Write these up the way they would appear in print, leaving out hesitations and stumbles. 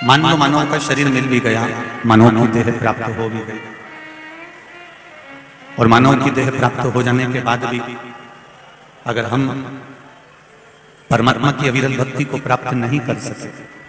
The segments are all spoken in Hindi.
मान लो मानव का शरीर मिल भी गया, मानव की देह प्राप्त हो भी गई, और मानव की देह प्राप्त हो जाने के बाद भी अगर हम परमात्मा की अविरल भक्ति को प्राप्त नहीं कर सके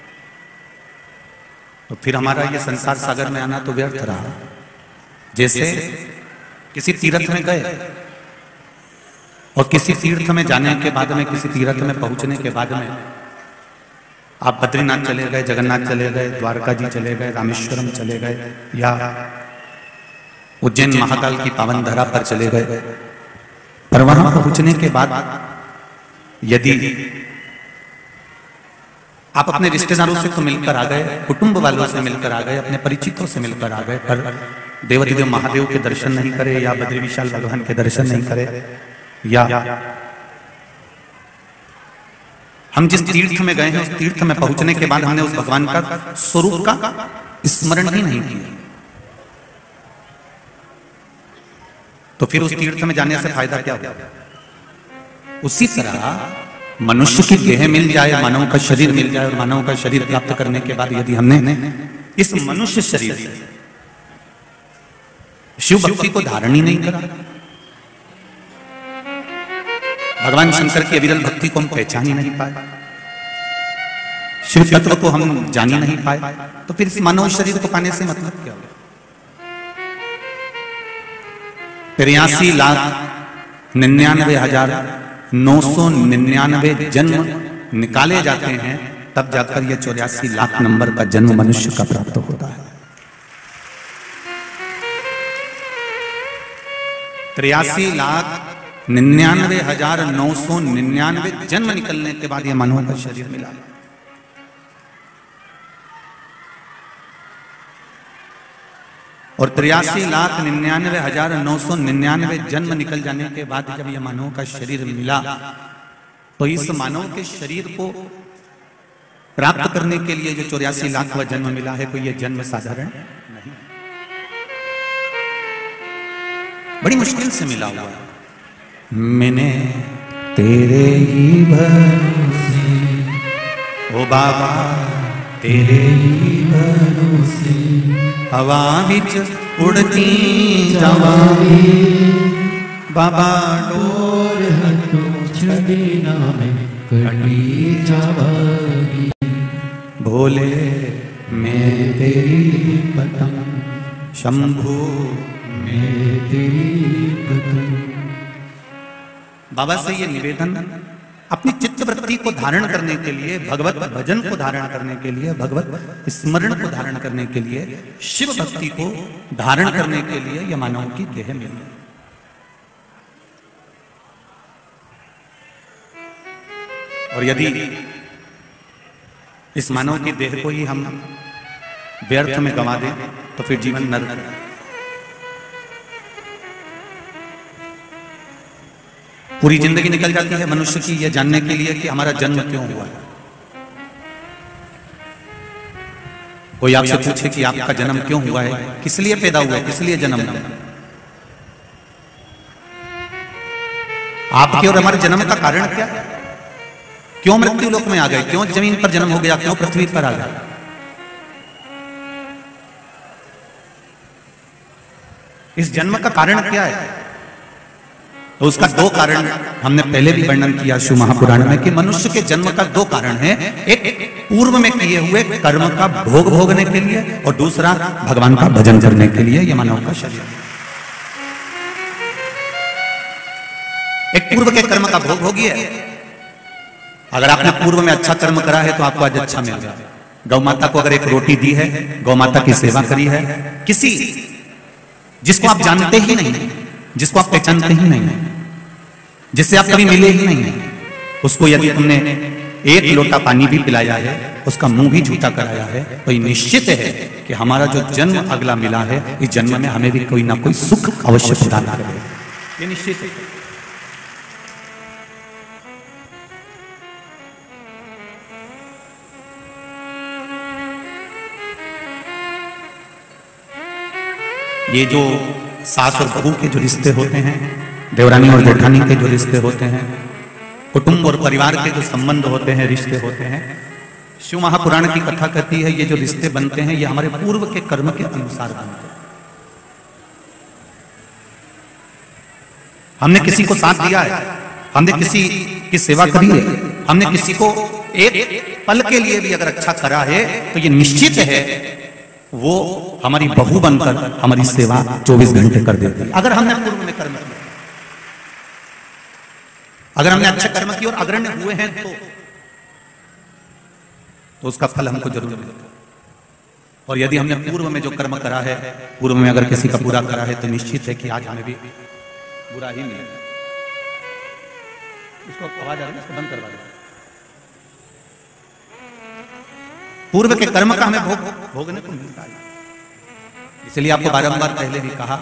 तो फिर हमारा ये संसार सागर में आना तो व्यर्थ रहा। जैसे किसी तीर्थ में गए और किसी तीर्थ में जाने के बाद में, किसी तीर्थ में पहुंचने के बाद में आप बद्रीनाथ चले गए, जगन्नाथ चले गए, द्वारका जी चले गए, रामेश्वरम चले गए, या उज्जैन महाकाल की पावन धरा पर चले गए, पर वहां पहुंचने के बाद यदि आप अपने रिश्तेदारों से तो मिलकर आ गए, कुटुंब वालों से मिलकर आ गए, अपने परिचितों से मिलकर आ गए, पर देवाधिदेव महादेव के दर्शन नहीं करे, या बद्री विशाल भगवान के दर्शन नहीं करे, या हम जिस तीर्थ में गए हैं उस तीर्थ में पहुंचने के बाद हमने उस भगवान का स्वरूप का स्मरण ही नहीं किया, तो फिर उस तीर्थ में जाने से फायदा क्या होगा? उसी तरह मनुष्य की देह मिल जाए, मानव का शरीर मिल जाए, और मानव का शरीर प्राप्त करने के बाद यदि हमने इस मनुष्य शरीर से शिव भक्ति को धारण ही नहीं करा, भगवान शंकर की अविरल भक्ति को हम पहचान ही नहीं पाए, शिव तत्व को हम जान ही नहीं पाए, तो फिर इस मानव शरीर को पाने से मतलब क्या होगा? 83,99,999 जन्म निकाले जाते हैं, तब जाकर यह 84 लाख नंबर का जन्म मनुष्य का प्राप्त होता है। 83,99,999 जन्म निकलने के बाद यह मानव का शरीर मिला। और 83,99,999 जन्म निकल जाने के बाद जब यह मानव का शरीर मिला, तो इस मानव के शरीर को प्राप्त करने के लिए जो 84 लाखवां जन्म मिला है, तो यह जन्म साधारण नहीं, बड़ी मुश्किल से मिला हुआ है। मैंने तेरे ही भरोसे, ओ बाबा तेरे ही भरोसे, हवा बिच उड़ती जवानी, बाबा डोर हटो छड़ी नामे कटी जावागी, भोले मैं तेरी पतंग, शंभू मैं तेरी पतंग। बाबा से ये निवेदन, अपनी चित्तवृत्ति को धारण करने के लिए, भगवत भजन को धारण करने के लिए, भगवत स्मरण को धारण करने के लिए, शिव भक्ति को धारण करने के लिए यह मानव की देह मिली। और यदि इस मानव की देह को ही हम व्यर्थ में गंवा दें तो फिर जीवन नरक है। पूरी जिंदगी निकल जाती है मनुष्य की यह जानने के लिए कि हमारा जन्म क्यों हुआ है। कोई आपसे पूछे कि आपका जन्म क्यों हुआ है, किस लिए पैदा हुआ है, किस लिए जन्म हुआ, आपके और हमारे जन्म का कारण क्या है? क्यों मृत्यु लोक में आ गए, क्यों जमीन पर जन्म हो गया, क्यों पृथ्वी पर आ गए? इस जन्म का कारण क्या है? तो उसका दो कारण हमने पहले भी वर्णन किया शिव महापुराण में, कि मनुष्य के जन्म का दो कारण है। एक पूर्व में किए हुए कर्म का भोग भोगने के लिए, और दूसरा भगवान का भजन करने के लिए यह मानव का शरीर। एक पूर्व के कर्म का भोग भोगिए। अगर आपने पूर्व में अच्छा कर्म करा है तो आपको आज अच्छा मिल गया। गौ माता को अगर एक रोटी दी है, गौ माता की सेवा करी है, किसी जिसको आप जानते ही नहीं, जिसको आप पहचानते ही नहीं, जिससे आप कभी मिले ही नहीं, उसको यदि तुमने एक लोटा पानी भी पिलाया है, उसका मुंह भी झूठा कराया है, तो ये निश्चित है कि हमारा जो जन्म अगला मिला है, इस जन्म में हमें भी कोई ना कोई सुख अवश्य प्रदान करेगा, ये निश्चित है। ये जो सास और बहू के जो रिश्ते होते हैं, देवरानी और जेठानी के जो रिश्ते होते हैं, कुटुंब और परिवार के जो संबंध होते हैं, रिश्ते होते हैं, शिव महापुराण की कथा कहती है ये जो रिश्ते बनते हैं ये हमारे पूर्व के कर्म के अनुसार बनते हैं। हमने किसी को साथ दिया है, हमने किसी की सेवा करी है, हमने किसी को एक पल के लिए भी अगर अच्छा करा है तो ये निश्चित है वो हमारी बहू बनकर हमारी सेवा 24 घंटे कर देती है। अगर हमने पूर्व में कर्म किया, अगर हमने अच्छे कर्म किए और अग्रण्य हुए हैं तो उसका फल हमको जरूर मिलेगा। और यदि हमने पूर्व में जो कर्म करा है, पूर्व में अगर किसी का बुरा करा है तो निश्चित है कि आज हमें भी बुरा ही मिलेगा। इसको आवाज आ रही है, इसको बंद करवा दो। पूर्व के कर्म का हमें भोगने को मिलता है। इसलिए आपको बारंबार पहले भी कहा,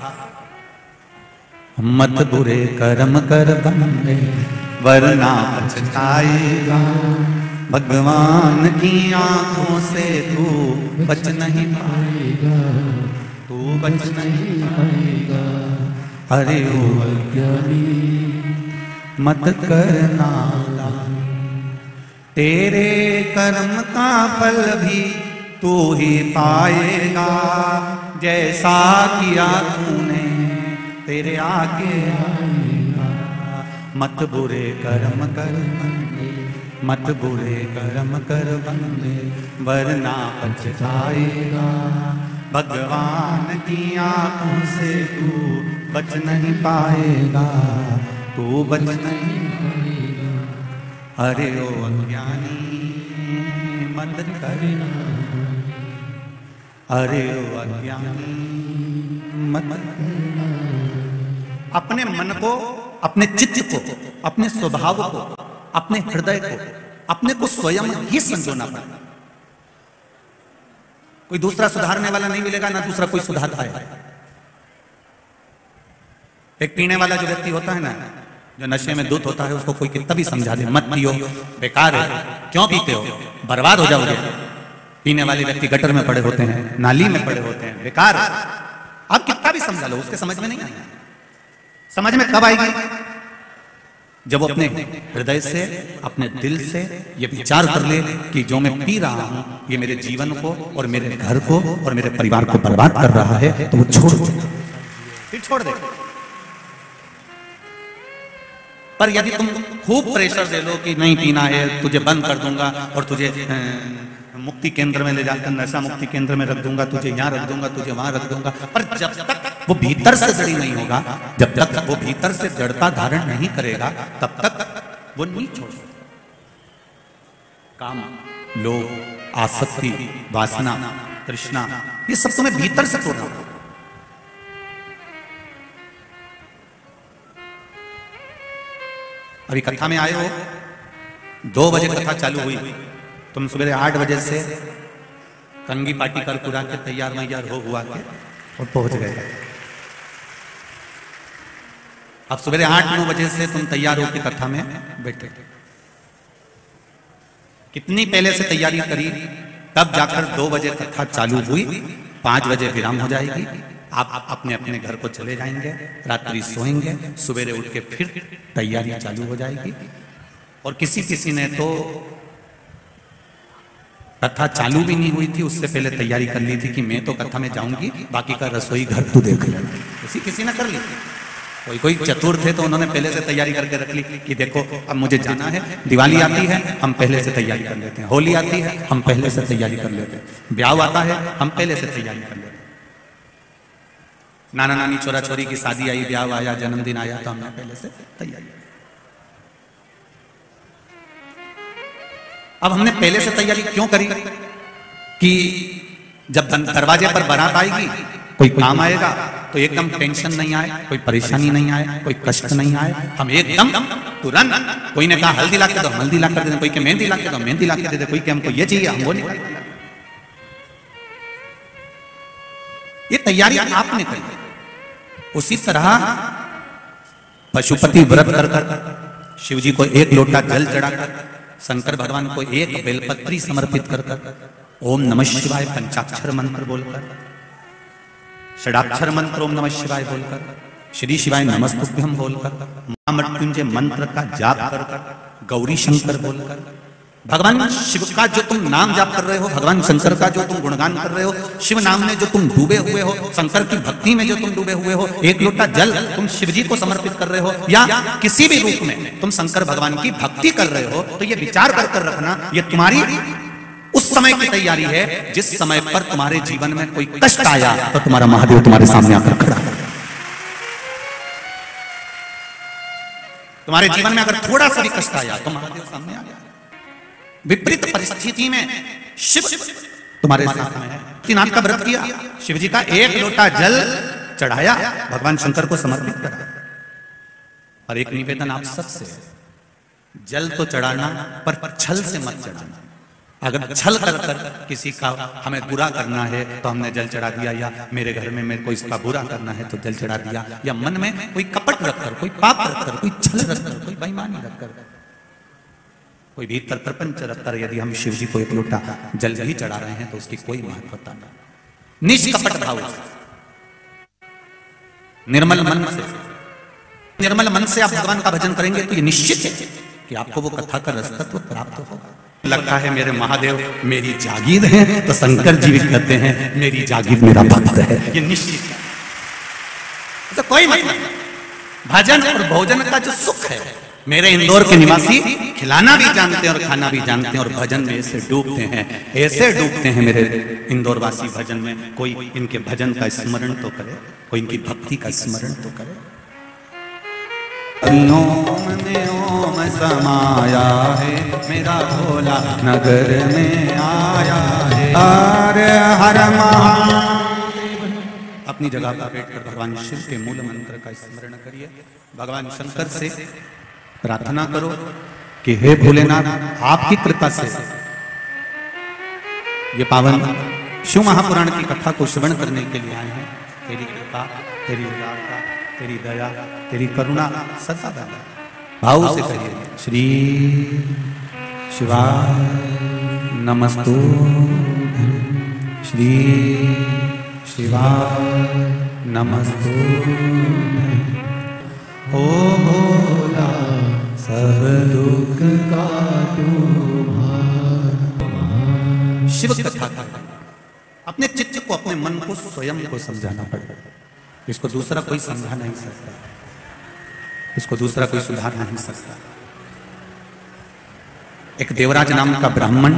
मत बुरे कर्म कर बंदे वरना पछताएगा, भगवान की आंखों से तू बच नहीं पाएगा, तू बच नहीं पाएगा। अरे ओ अज्ञानी मत करना, तेरे कर्म का फल भी तू ही पाएगा, जैसा किया तूने तेरे आगे आएगा। मत बुरे कर्म कर बंदे, मत बुरे कर्म कर बंदे वरना पछताएगा, भगवान की आंखों से तू बच नहीं पाएगा, तू बच नहीं पाएगा। अरे ओ अज्ञानी मत करना, अरे ओ अज्ञानी मत करना। अपने मन को, अपने चित्त को, अपने स्वभाव को, अपने हृदय को, अपने को स्वयं ही संजोना पड़ेगा। कोई दूसरा सुधारने वाला नहीं मिलेगा, ना दूसरा कोई सुधार पाएगा। एक पीने वाला जो व्यक्ति होता है ना, जो नशे में धुत होता है, उसको कोई कितना भी समझा दे मत पियो, बेकार है, क्यों पीते हो, बर्बाद हो जाओगे। पीने वाले व्यक्ति गटर में पड़े होते हैं, नाली में पड़े होते हैं, बेकार है। आप कितना भी समझा लो, उसके समझ में नहीं आएगा। समझ में कब आएगी? जब वो अपने हृदय से, अपने दिल से ये विचार कर ले कि जो मैं पी रहा हूं ये मेरे जीवन को और मेरे घर को और मेरे परिवार को बर्बाद कर रहा है, तो वो छोड़ दे, फिर छोड़ दे। पर यदि तुम खूब प्रेशर दे लो कि नहीं पीना है, तुझे बंद कर दूंगा और तुझे मुक्ति केंद्र में ले जाकर नशा मुक्ति केंद्र में रख दूंगा, तुझे यहाँ रख दूंगा, तुझे वहां रख दूंगा, पर जब तक वो भीतर से दृढ़ नहीं होगा, जब तक वो भीतर से दृढ़ता धारण नहीं करेगा, तब तक वो नहीं छोड़ सकता। काम, लोभ, आसक्ति, वासना, तृष्णा, ये सब तुम्हें भीतर से तोड़ना होगा। अभी कथा में आए हो, 2 बजे कथा चालू हुई, तुम सुबह 8 बजे से कंगी पार्टी कर कुरा के तैयार मैयार हो हुआ के और पहुंच गए। अब सुबह 8-9 बजे से तुम तैयार हो के कथा में बैठे। कितनी पहले से तैयारी करी, तब जाकर 2 बजे कथा चालू हुई, 5 बजे विराम हो जाएगी। आप अपने अपने घर को चले जाएंगे, रात्रि सोएंगे, सवेरे उठ के फिर तैयारी चालू हो जाएगी। और किसी किसी ने तो कथा चालू भी नहीं हुई थी, उससे पहले तैयारी कर ली थी कि मैं तो कथा में जाऊंगी, बाकी का रसोई घर तू देख लेना। किसी ने कर ली। कोई चतुर थे तो उन्होंने पहले से तैयारी करके रख ली कि देखो अब मुझे जाना है, दिवाली आती है हम पहले से तैयारी कर लेते हैं, होली आती है हम पहले से तैयारी कर लेते हैं, ब्याह आता है हम पहले से तैयारी कर लेते हैं, नाना नानी छोरा छोरी की शादी आई, ब्याह आया, जन्मदिन आया, तो हमने पहले से तैयारी। अब हमने पहले से तैयारी क्यों करी कि जब दरवाजे पर बारात आएगी, कोई काम आएगा तो एकदम टेंशन नहीं आए, कोई परेशानी नहीं आए, कोई कष्ट नहीं आए, हम एकदम तुरंत, कोई ने कहा हल्दी ला के दो, हल्दी ला कर दे, कोई के मेहंदी ला के दो, मेहंदी ला के दे दे, कोई के हमको ये चाहिए, हम वो नहीं। ये तैयारी आपने करी। उसी तरह पशुपति व्रत कर शिव जी को 1 लोटा जल चढ़ाकर, शंकर भगवान को 1 बेलपत्री समर्पित कर ओम नमः शिवाय पंचाक्षर मंत्र बोलकर, षडाक्षर मंत्र ओम नमः शिवाय बोलकर, श्री शिवाय नमस्तुभ्यम बोलकर, महामृत्युंजय मंत्र का जाप कर, गौरी शंकर बोलकर, भगवान शिव का जो तुम नाम जाप कर रहे हो, भगवान शंकर का जो तुम गुणगान कर रहे हो, शिव नाम में जो तुम डूबे हुए हो, शंकर की भक्ति में जो तुम डूबे हुए हो, एक लोटा जल तुम शिव जी को समर्पित कर रहे हो या किसी भी रूप में तुम शंकर भगवान की भक्ति कर रहे हो, तो ये विचार कर रखना, ये तुम्हारी उस समय की तैयारी है जिस समय पर तुम्हारे जीवन में कोई कष्ट आया तो तुम्हारा महादेव तुम्हारे सामने आकर खड़ा है। तुम्हारे जीवन में अगर थोड़ा सा भी कष्ट आया तो महादेव सामने आ गया। विपरीत परिस्थिति में शिव तुम्हारे साथ में है। नाथ का व्रत किया, शिव जी का एक लोटा जल चढ़ाया, भगवान शंकर को समर्पित करा। और एक निवेदन आप सबसे, जल तो चढ़ाना पर छल से मत चढ़ाना। अगर छल कर किसी का हमें बुरा करना है तो हमने जल चढ़ा दिया, या मेरे घर में मेरे को इसका बुरा करना है तो जल चढ़ा दिया, या मन में कोई कपट रखकर, कोई पाप रखकर, कोई छल रखकर, कोई बेईमानी रखकर, कोई भीतर प्रपंच रखकर यदि हम शिव जी को एक लोटा जल भी चढ़ा रहे हैं तो उसकी कोई महत्वता नहीं। निष्कपट भाव से, निर्मल मन से, निर्मल मन से आप भगवान का भजन करेंगे तो ये निश्चित है कि आपको वो कथा का रसतत्व प्राप्त होगा। लगता है मेरे महादेव मेरी जागीर है, तो शंकर जी भी कहते हैं मेरी जागीर मेरा भक्त है। ये निश्चित है, तो कोई मतलब भजन और भोजन का जो सुख है, मेरे इंदौर के निवासी खिलाना भी जानते हैं और खाना भी जानते हैं, और भजन में ऐसे डूबते हैं, ऐसे डूबते हैं मेरे इंदौर वासी भजन में। कोई इनके भजन का स्मरण तो करे, कोई इनकी भक्ति का स्मरण तो करे। ओम में ओम समाया है, मेरा भोला नगर में आया है। हर हर महादेव। अपनी जगह पर बैठकर भगवान शिव के मूल मंत्र का स्मरण करिए। भगवान शंकर से प्रार्थना करो कि हे भोलेनाथ, आपकी कृपा से ये पावन शिव महापुराण की कथा को श्रवण करने के लिए आए हैं। तेरी कृपा, तेरी उदारता, तेरी दया, तेरी करुणा सदा बना। भाव से कहिए, श्री शिवाय नमस्तु, श्री शिवाय नमस्तु। ओ भोला सब दुख का शिव कथा अपने चित्त को, अपने मन को, स्वयं को समझाना पड़ेगा। इसको दूसरा कोई समझा नहीं सकता, इसको दूसरा कोई सुधार नहीं सकता। एक देवराज नाम का ब्राह्मण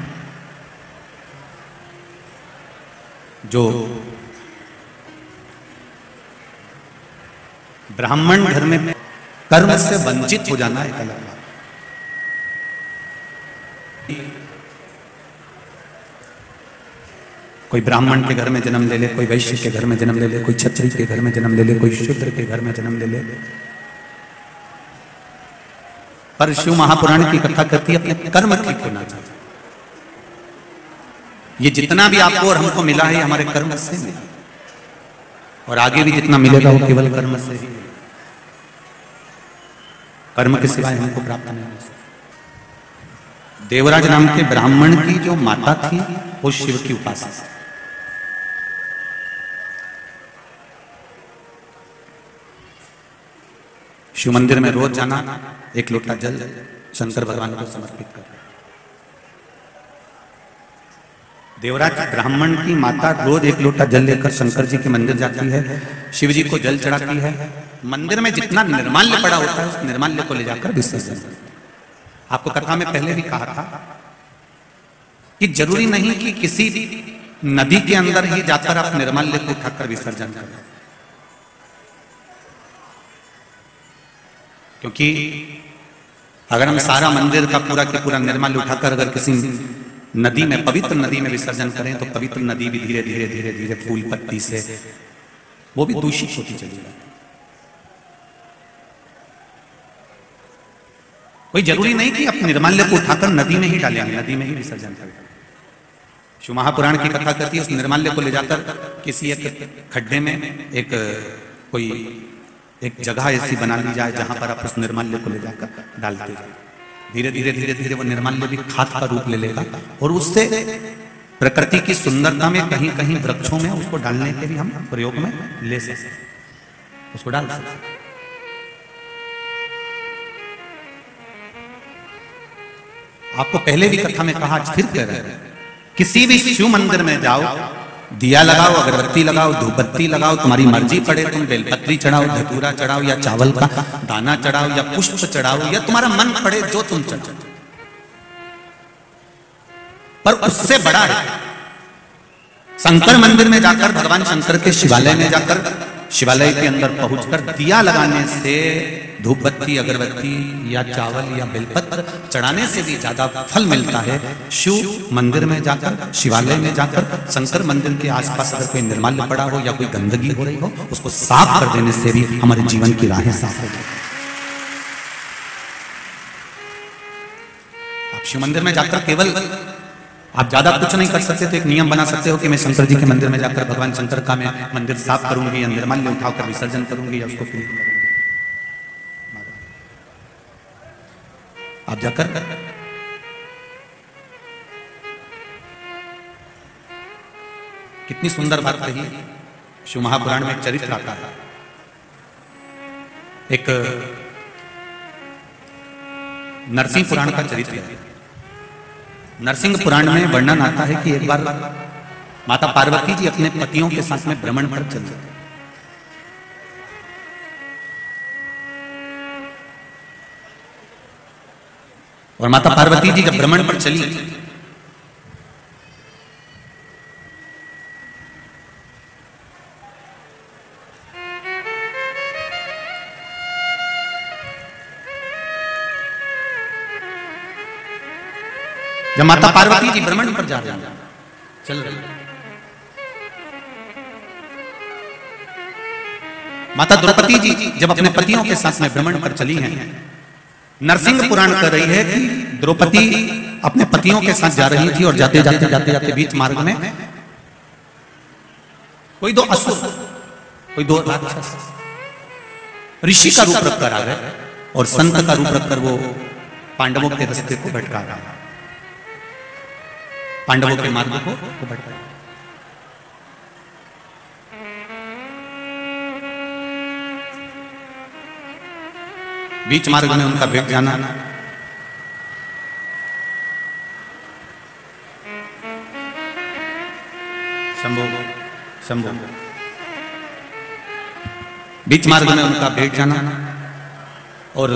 जो ब्राह्मण घर में कर्म से वंचित हो जाना एक अलग बात। कोई ब्राह्मण के घर में जन्म ले ले, कोई वैश्य के घर में जन्म ले ले, कोई क्षत्रिय के घर में जन्म ले ले, कोई शूद्र के घर में जन्म ले ले, पर शिव महापुराण की कथा कहती है अपने कर्म ठीक होना चाहिए। ये जितना भी आपको और हमको मिला है हमारे कर्म से मिला, और आगे भी जितना मिलेगा वो केवल कर्म से ही। कर्म के सिवाय हमको प्राप्त नहीं हो सकता। देवराज नाम के ब्राह्मण की जो माता थी वो शिव की उपासक थी। शिव मंदिर में रोज जाना, एक लोटा जल शंकर भगवान को समर्पित कर। देवराज ब्राह्मण की माता रोज एक लोटा जल लेकर शंकर जी के मंदिर जाती है, शिव जी को जल चढ़ाती है। मंदिर में जितना निर्माल्य पड़ा होता है उस निर्माल्य को ले जाकर विसर्जन करती है। आपको कथा में पहले भी कहा था कि जरूरी नहीं कि किसी नदी के अंदर ही जाकर आप निर्माल्य को उठाकर विसर्जन करें, क्योंकि अगर हम सारा मंदिर का पूरा के पूरा निर्माल्य उठाकर अगर किसी नदी में, पवित्र नदी में विसर्जन करें तो पवित्र नदी भी धीरे धीरे धीरे धीरे फूल पत्ती से वो भी दूषित होती चली जाती। कोई जरूरी नहीं कि आप निर्माल्य को उठाकर नदी में ही डालेंगे, नदी में ही विसर्जन करें। शिव महापुराण की कथा कहती है उस निर्माल्य को ले जाकर किसी एक खड्डे में एक जगह ऐसी बना ली जाए जहां पर आप उस निर्माल्य को ले जाकर डालते जाए। धीरे धीरे धीरे धीरे वो निर्माल्य भी खाद का रूप ले लेगा, और उससे प्रकृति की सुंदरता में कहीं कहीं वृक्षों में उसको डालने के भी हम प्रयोग में ले सकते, उसको डाल सकते। आपको पहले भी कथा में कहा, आज फिर कह रहे हैं, किसी भी शिव मंदिर में जाओ, दिया लगाओ, अगरबत्ती लगाओ, धूपबत्ती लगाओ, तुम्हारी मर्जी पड़े, तुम बेलपत्री चढ़ाओ, धतूरा चढ़ाओ, या चावल का दाना चढ़ाओ, या पुष्प चढ़ाओ, या तुम्हारा मन पड़े जो तुम चढ़ाओ, पर उससे बड़ा है शंकर मंदिर में जाकर, भगवान शंकर के शिवालय में जाकर, शिवालय के अंदर पहुंचकर दिया लगाने से, धूपबत्ती, अगरबत्ती या चावल या बेलपत्र चढ़ाने से भी ज्यादा फल मिलता है शिव मंदिर में जाकर, शिवालय में जाकर, शंकर मंदिर के आसपास अगर कोई निर्माल्य पड़ा हो या कोई गंदगी हो रही हो, उसको साफ कर देने से भी हमारे जीवन की राहें साफ हो जाती। आप शिव मंदिर में जाकर केवल आप ज्यादा कुछ नहीं कर सकते, तो एक नियम बना सकते हो कि मैं शंकर जी के मंदिर में जाकर भगवान शंकर का मैं मंदिर साफ करूंगी, या निर्माल्य उठाकर विसर्जन करूंगी, या उसको क्लीन करूंगी। आप जाकर कितनी सुंदर बात कही। शिव महापुराण में एक चरित्र आता है, एक नरसिंह पुराण का चरित्र है। नरसिंह पुराण में वर्णन आता है कि एक बार माता पार्वती जी अपने पतियों के साथ में भ्रमण पर चल रहे, और माता पार्वती जी जब भ्रमण पर चली, जब माता पार्वती जी भ्रमण पर जा रही हैं, चल रही, माता द्रौपदी जी जब अपने पतियों के साथ में भ्रमण पर चली हैं, नरसिंह पुराण कर रही है कि द्रौपदी अपने पतियों के साथ जा रही थी, और जाते जाते जाते जाते बीच मार्ग में कोई दो असुर, कोई दो राक्षस ऋषि का रूप रखकर आ गए, और संत का रूप रखकर वो पांडवों के रास्ते को भटका रहा है, पांडवों के मार्ग को भटका। बीच मार्ग में उनका भेंट जाना, शंभो शंभो, बीच मार्ग में उनका भेंट जाना, और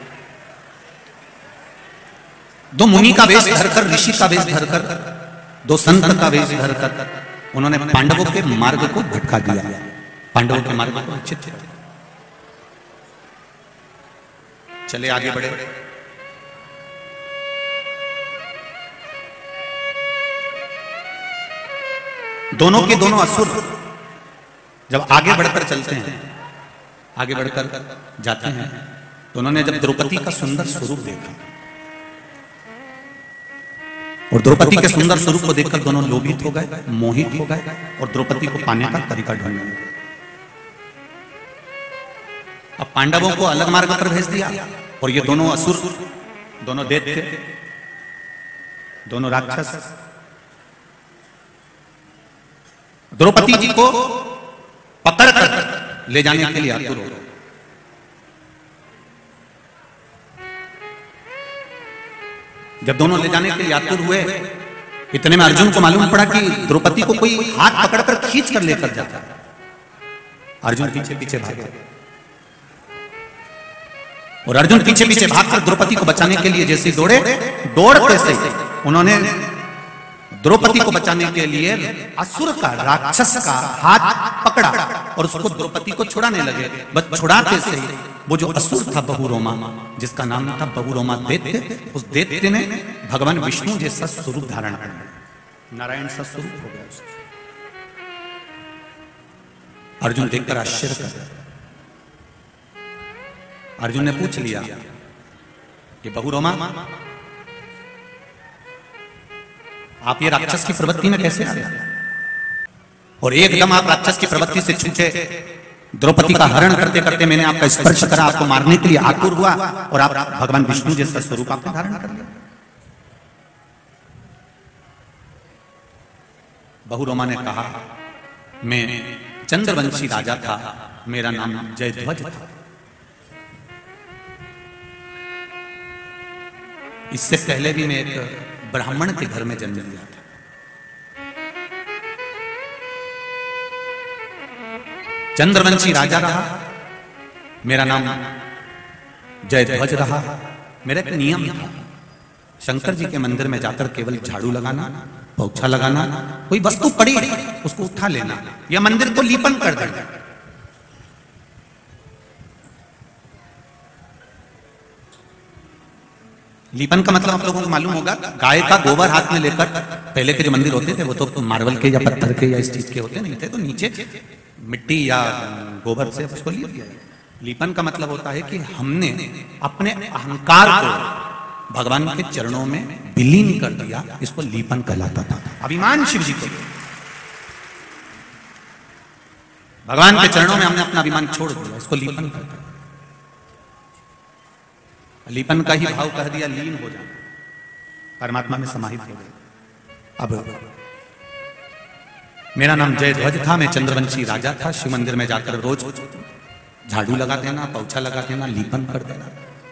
दो मुनि का वेश धरकर, ऋषि का वेश धरकर, दो संत का वेश धरकर उन्होंने पांडवों के मार्ग को भटका दिया, पांडवों के मार्ग को विच्छिन्न किया। चले आगे बढ़े, दोनों के दोनों असुर जब आगे बढ़कर चलते हैं, आगे बढ़कर जाते हैं, तो उन्होंने जब द्रौपदी का सुंदर स्वरूप देखा, और द्रौपदी के सुंदर स्वरूप को देखकर दोनों लोभित हो गए, मोहित हो गए, और द्रौपदी को पाने का तरीका ढूंढने लगे। अब पांडवों को अलग मार्ग पर भेज दिया, और ये दोनों असुर, दोनों दैत्य, दोनों राक्षस द्रौपदी जी को पकड़कर ले जाने के लिए आतुर हो गए। जब दोनों ले जाने के लिए आतुर हुए, इतने में अर्जुन को मालूम पड़ा कि द्रौपदी को कोई हाथ पकड़कर खींच कर लेकर जाता है। अर्जुन पीछे पीछे भागे, और अर्जुन पीछे पीछे भागकर द्रौपदी को बचाने के लिए जैसे दौड़े, दौड़ते से उन्होंने द्रौपदी को बचाने के लिए असुर का, राक्षस का हाथ पकड़ा, और उसको द्रौपदी को छुड़ाने लगे। बस छुड़ाते से वो जो असुर था बहुरोमा, जिसका नाम था बहुरोमा दैत्य, उस दैत्य ने भगवान विष्णु जैसा स्वरूप धारण कर लिया, नारायण सा स्वरूप हो गया उसका। अर्जुन देखकर आश्चर्य कर गया। अर्जुन ने पूछ लिया, ये बहुरोमा, आप ये राक्षस की प्रवृत्ति में कैसे आ गए? और एकदम आप राक्षस की प्रवृत्ति से छूटे, द्रौपदी का हरण करते करते मैंने आपका स्पर्श करा, आपको मारने के लिए आतुर हुआ, और आप भगवान विष्णु जैसा स्वरूप आपने धारण कर लिया। बहुरोमा ने कहा, मैं चंद्रवंशी राजा था, मेरा नाम जयध्वज था। इससे पहले भी मैं एक ब्राह्मण के घर में जन्म लिया था। चंद्रवंशी राजा रहा, मेरा नाम जयध्वज रहा। मेरा एक नियम था, शंकर जी के मंदिर में जाकर केवल झाड़ू लगाना, पोछा लगाना, कोई वस्तु पड़ी है उसको उठा लेना या मंदिर को लीपन कर देना। लीपन का मतलब आप लोगों को मालूम होगा, गाय का गोबर हाथ में लेकर, पहले के जो मंदिर होते थे वो तो मार्बल के या पत्थर के या इस चीज के होते नहीं थे, तो नीचे मिट्टी या गोबर से उसको लीप दिया। लीपन का मतलब होता है कि हमने अपने अहंकार को भगवान के चरणों में विलीन कर दिया, इसको लीपन कहलाता था। अभिमान शिव जी को, भगवान के चरणों में हमने अपना अभिमान छोड़ दिया, इसको लीपन कहते हैं। लीपन का ही भाव कह दिया, लीन हो जाना, परमात्मा में समाहित हो गए। अब मेरा नाम जयध्वज था, मैं चंद्रवंशी राजा था। शिव मंदिर में जाकर रोज झाड़ू लगा देना, पोछा लगा देना, लीपन कर देना।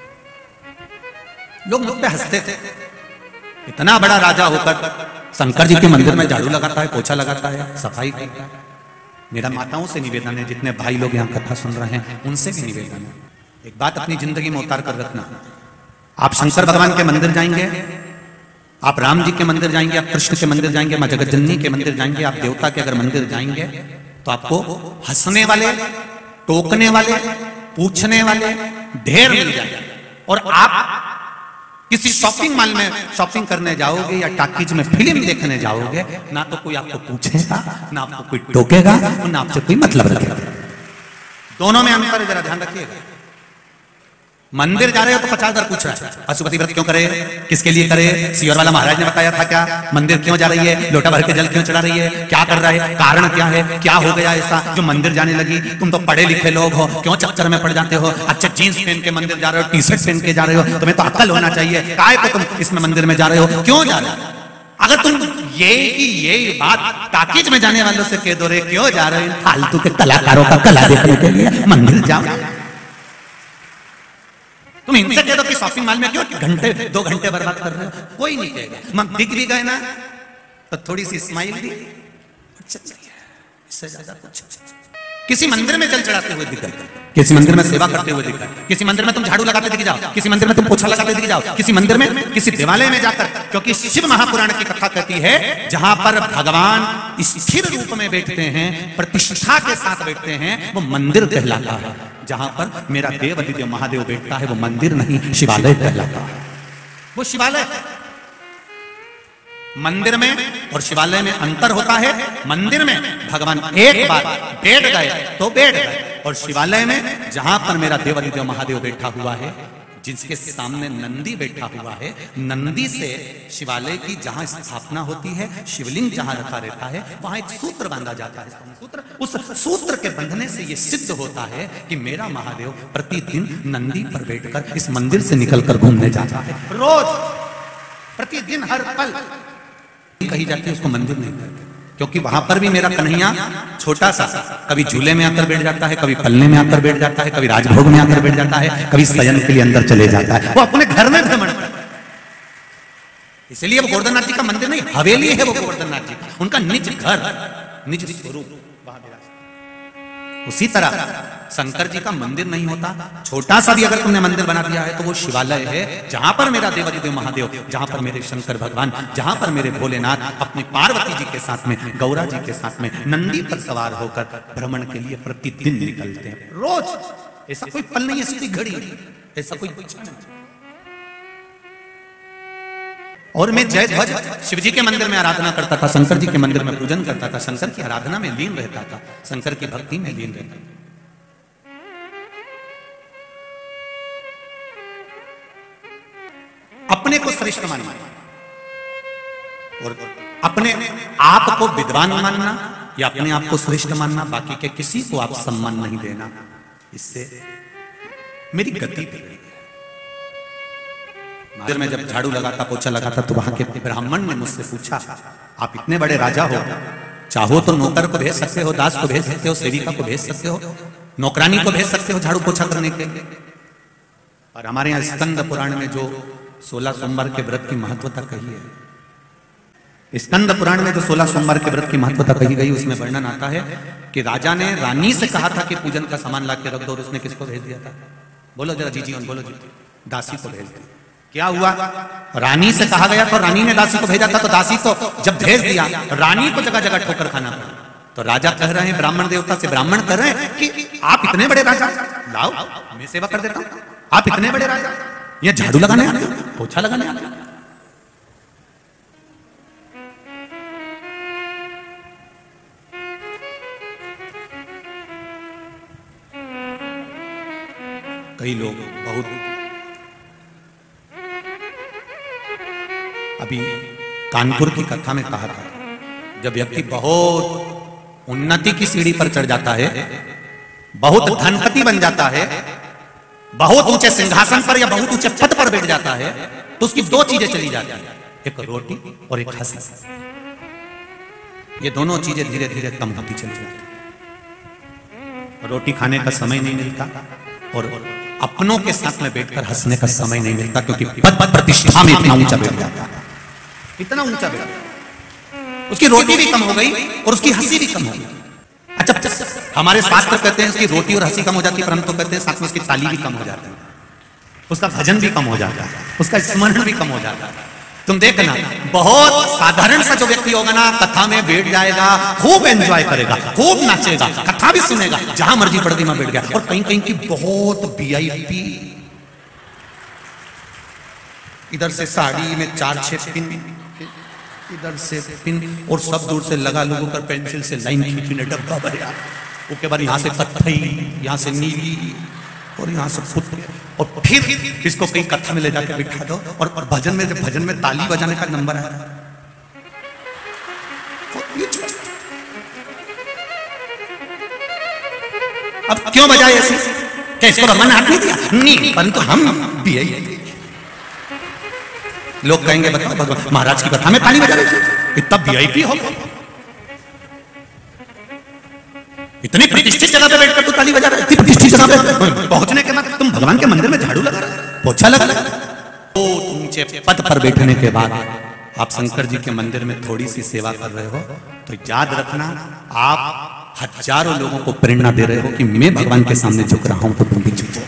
लोग मुझ पे हंसते थे, इतना बड़ा राजा होकर शंकर जी के मंदिर में झाड़ू लगाता है, पोछा लगाता है, सफाई करता है। मेरा माताओं से निवेदन है, जितने भाई लोग यहाँ कथा सुन रहे हैं उनसे भी निवेदन है, एक बात अपनी जिंदगी में उतार कर रखना। आप शंकर भगवान के मंदिर जाएंगे, आप राम जी के मंदिर जाएंगे, आप कृष्ण के मंदिर जाएंगे, मां जगतजननी के मंदिर जाएंगे, आप देवता के अगर मंदिर जाएंगे तो आपको हंसने वाले, टोकने वाले, पूछने वाले ढेर मिल जाएंगे। और आप किसी शॉपिंग मॉल में शॉपिंग करने जाओगे या टॉकीज में फिल्म देखने जाओगे, ना तो कोई आपको पूछेगा, ना आपको कोई टोकेगा, और ना आपसे कोई मतलब रखेगा। दोनों में अंतर है, जरा ध्यान रखिएगा। मंदिर जा रहे हो तो 50 बार पूछ रहा है, पशुपति व्रत क्यों करे, किसके लिए करे, सियोर वाला महाराज ने बताया था क्या, मंदिर क्यों जा रही है, लोटा भर के जल क्यों चढ़ा रही है, क्या कर रहा है, कारण क्या है, क्या हो गया ऐसा जो मंदिर जाने लगी। तुम तो पढ़े लिखे लोग हो, क्यों चक्कर में पड़ जाते हो। अच्छा जीन्स पहन के मंदिर जा रहे हो, टी शर्ट पहन के जा रहे हो, तुम्हें तो अक्ल होना चाहिए, काहे को तुम इसमें मंदिर में जा रहे हो, क्यों जा रहे हो। अगर तुम ये बात टाकीज में जाने वालों से कह दो रे क्यों जा रहे हो, फालतू के कलाकारों का कला देखने के लिए मंदिर जाओ। तुम इनसे कह दो कि शॉपिंग मॉल में क्यों घंटे 2 घंटे बर्बाद कर रहे हो, कोई नहीं कहेगा। दिख भी गए ना तो थोड़ी सी स्माइल दी, इससे ज्यादा कुछ। किसी मंदिर में जल चढ़ाते हुए दिख गए, किसी मंदिर में सेवा करते हुए दिख गए, किसी मंदिर में तुम झाड़ू लगाते दिख जाओ, किसी मंदिर में तुम पोछा लगाते दिख जाओ, किसी मंदिर में, किसी देवालय में जाकर, क्योंकि शिव महापुराण की कथा कहती है जहां पर भगवान स्थिर रूप में बैठते हैं, प्रतिष्ठा के साथ बैठते हैं, वो मंदिर कहलाता है। जहां पर मेरा देव अधिदेव महादेव बैठता है वो मंदिर नहीं, शिवालय कहलाता है। वो शिवालय है। मंदिर में और शिवालय में अंतर होता है। मंदिर में भगवान एक बार बैठ गए तो बैठ गए, और शिवालय में जहां पर मेरा देव अधिदेव महादेव बैठा हुआ है, जिसके सामने नंदी बैठा हुआ है, नंदी से शिवालय की जहां स्थापना होती है, शिवलिंग जहां रखा रहता है, वहां एक सूत्र बांधा जाता है। सूत्र, उस सूत्र के बंधने से यह सिद्ध होता है कि मेरा महादेव प्रतिदिन नंदी पर बैठकर इस मंदिर से निकलकर घूमने जाता है। रोज, प्रतिदिन, हर पल कही जाती है, उसको मंदिर नहीं कहते, क्योंकि वहां पर भी मेरा कन्हैया छोटा सा कभी झूले में आकर बैठ जाता है, कभी पलने में आकर बैठ जाता है, कभी राजभोग में आकर बैठ जाता है, कभी शयन के लिए अंदर चले जाता है। वो अपने घर में भ्रमण करता है। इसलिए वो गोवर्धननाथ जी का मंदिर नहीं, हवेली है वो गोवर्धननाथ जी का, उनका निज घर, निज स्वरूप वहां विराजमान। उसी तरह शंकर जी का मंदिर नहीं होता, छोटा सा भी अगर तुमने मंदिर बना दिया है तो वो शिवालय है, जहां पर मेरा देवाधिदेव महादेव, जहां पर मेरे शंकर भगवान, जहां पर मेरे भोलेनाथ अपनी पार्वती जी के साथ में, गौरा जी के साथ में नंदी पर सवार होकर भ्रमण के लिए प्रतिदिन निकलते हैं। रोज, ऐसा कोई पल नहीं, ऐसी कोई घड़ी नहीं, ऐसा कोई नहीं। और मैं जयध्वज शिवजी के मंदिर में आराधना करता था, शंकर जी के मंदिर में पूजन करता था, शंकर की आराधना में लीन रहता था, शंकर की भक्ति में लीन रहता था। अपने को श्रेष्ठ मानना और अपने आप को विद्वान मानना या अपने आप को श्रेष्ठ मानना, बाकी के किसी को आप सम्मान नहीं देना, इससे मेरी गति बिगड़ी है। मंदिर में जब झाड़ू लगाता, पोछा लगाता, तो वहां के ब्राह्मण ने मुझसे पूछा, आप इतने बड़े राजा हो, चाहो तो नौकर को भेज सकते हो, दास को भेज सकते हो, सेविका को भेज सकते हो, नौकरानी को भेज सकते हो झाड़ू पोछा करने के लिए। और हमारे यहाँ स्कंद पुराण में जो 16 सोमवार के व्रत की महत्वता कही है। स्कंद पुराण में जो 16 सोमवार के व्रत की महत्वता कही गई उसमें वर्णन आता है कि राजा ने रानी से कहा था कि पूजन का सामान ला के रख दो, और उसने किसको भेज दिया था? बोलो जरा जी जीवन बोलो जी। दासी को भेज दिया। क्या हुआ? रानी से कहा गया तो रानी ने दासी को भेजा था, तो दासी तो जब भेज दिया रानी को जगह जगह ठोकर खाना पड़ा। तो राजा कह रहे हैं ब्राह्मण देवता से, ब्राह्मण कह रहे हैं कि आप इतने बड़े राजा, लाओ मैं सेवा कर देता हूं। आप इतने बड़े राजा, ये झाड़ू लगाने आते हो, पोछा लगाने आते हो। कई लोग बहुत अभी कानपुर की कथा में कहा था, जब व्यक्ति बहुत उन्नति की सीढ़ी पर चढ़ जाता है, बहुत धनपति बन जाता है, बहुत ऊंचे सिंहासन पर या बहुत ऊंचे पद पर बैठ जाता है, तो उसकी दो चीजें चली जाती है, एक रोटी और एक हंसी। ये दोनों चीजें धीरे धीरे कम होती चली जाती। रोटी खाने का समय नहीं मिलता और अपनों के साथ में बैठकर हंसने का समय नहीं मिलता, क्योंकि पद प्रतिष्ठा में इतना ऊंचा बैठ जाता है, इतना ऊंचा बैठ गया। उसकी रोटी भी कम हो गई और उसकी हंसी भी कम हो गई। अच्छा, हमारे शास्त्र कहते हैं उसकी रोटी और हंसी कम हो जाती है, पर हम तो कहते हैं साथ में उसकी ताली भी कम हो जाती है, उसका भजन भी कम हो जाता है, उसका स्मरण भी कम हो जाता है। तुम देखना, बहुत साधारण सा जो व्यक्ति होगा ना, कथा में बैठ जाएगा, खूब एंजॉय करेगा, खूब नाचेगा, कथा भी सुनेगा, जहां मर्जी पड़ गई मैं बैठ गया। और कहीं कहीं की बहुत वीआईपी, इधर से साड़ी में 4-6 पिन, इधर से पिन, और सब दूर से लगा लोगों कर पेंसिल से लाइन खींचने डब्बा भरिया, उसके बाद यहाँ से कत्थई, यहाँ से नीली और यहाँ से फुट, और फिर इसको कहीं कथा में ले जाकर बिठा दो, और भजन में, जब भजन में ताली बजाने का नंबर आया, अब क्यों बजाए ऐसे? क्या इसको भगवान ने हाथ नहीं दिया? नहीं, परंतु हम भी यही लोग कहेंगे, बताओ भगवान महाराज की कथा में ताली बजा रहे थे, इतना वीआईपी हो, इतनी प्रतिष्ठित जगह पे बैठकर तू ताली बजा रहा है, इतनी प्रतिष्ठित जगह पे पहुंचने के बाद तुम भगवान के मंदिर में झाड़ू लगा रहे हो, पोछा लगा रहे हो। तो ऊंचे पद पर बैठने के बाद आप शंकर जी के मंदिर में थोड़ी सी सेवा कर रहे हो, तो याद रखना आप हजारों लोगों को प्रेरणा दे रहे हो कि मैं भगवान के सामने झुक रहा हूं, तो तुम भी झुको।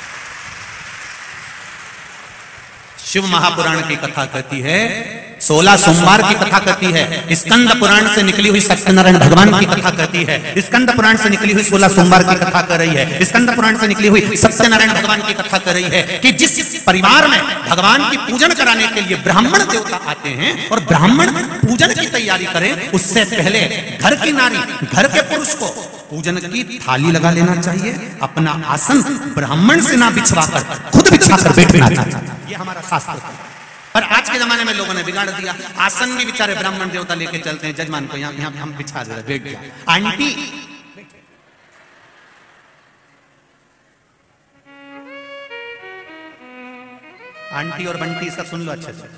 शिव महापुराण की कथा कहती है, 16 सोमवार की कथा कहती है, स्कंद पुराण से निकली हुई सत्यनारायण भगवान की कथा कहती है, स्कंद पुराण से निकली हुई 16 सोमवार की कथा कर रही है, स्कंद पुराण से निकली हुई सत्यनारायण भगवान की कथा कर रही है कि जिस परिवार में भगवान की पूजन कराने के लिए ब्राह्मण देवता आते हैं और ब्राह्मण पूजन की तैयारी करें, उससे पहले घर की नारी, घर के पुरुष को पूजन की थाली लगा लेना चाहिए, अपना आसन ब्राह्मण से ना बिछवाकर खुद बिछाकर बैठना चाहिए। ये हमारा शास्त्र है। पर आज के जमाने में लोगों ने बिगाड़ दिया, आसन भी बेचारे ब्राह्मण देवता लेके चलते हैं, जजमान को यहाँ हम बिछा दे रहे, बैठ गया। आंटी आंटी और बंटी सब सुन लो अच्छे से,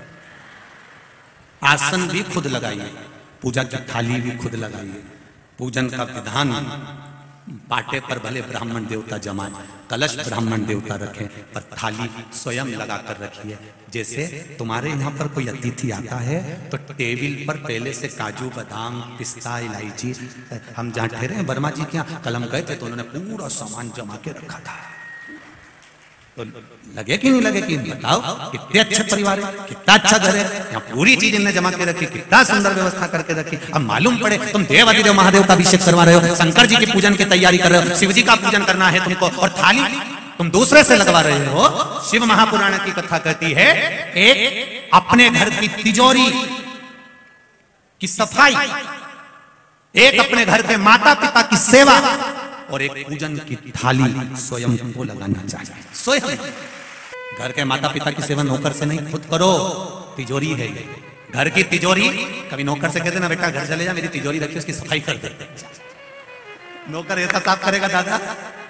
आसन भी खुद लगाइए, पूजा की थाली भी खुद लगाइए, पूजन का विधान बाटे पर भले ब्राह्मण देवता जमाए, कलश ब्राह्मण देवता रखें, पर थाली स्वयं लगाकर रखिए। जैसे तुम्हारे यहाँ पर कोई अतिथि आता है तो टेबल पर पहले से काजू बादाम पिस्ता इलायची, हम जहाँ ठहरे हैं वर्मा जी के यहाँ कल हम गए थे तो उन्होंने पूरा सामान जमा के रखा था, तो लगे कि नहीं लगे कि बताओ कितने अच्छे परिवार है, कितना अच्छा घर है, यहाँ पूरी चीज इन्हें जमा के रखी, कितना सुंदर व्यवस्था करके रखी। अब मालूम पड़े तुम देव अधिदेव महादेव का अभिषेक करवा रहे हो, शंकर जी की पूजन की तैयारी कर रहे हो, शिव जी का पूजन करना है तुमको, और थाली तुम दूसरे से लगवा रहे हो। शिव महापुराण की कथा कहती है, एक अपने घर की तिजोरी की सफाई, एक अपने घर के माता पिता की सेवा, और एक पूजन की थाली स्वयं को लगाना चाहिए। स्वयं घर के माता पिता की सेवा नौकर से नहीं, खुद करो, तिजोरी है ये, घर की तिजोरी। कभी नौकर से कहते ना बेटा घर चले जा, मेरी तिजोरी रखी उसकी सफाई कर दे, नौकर ऐसा साफ करेगा दादा,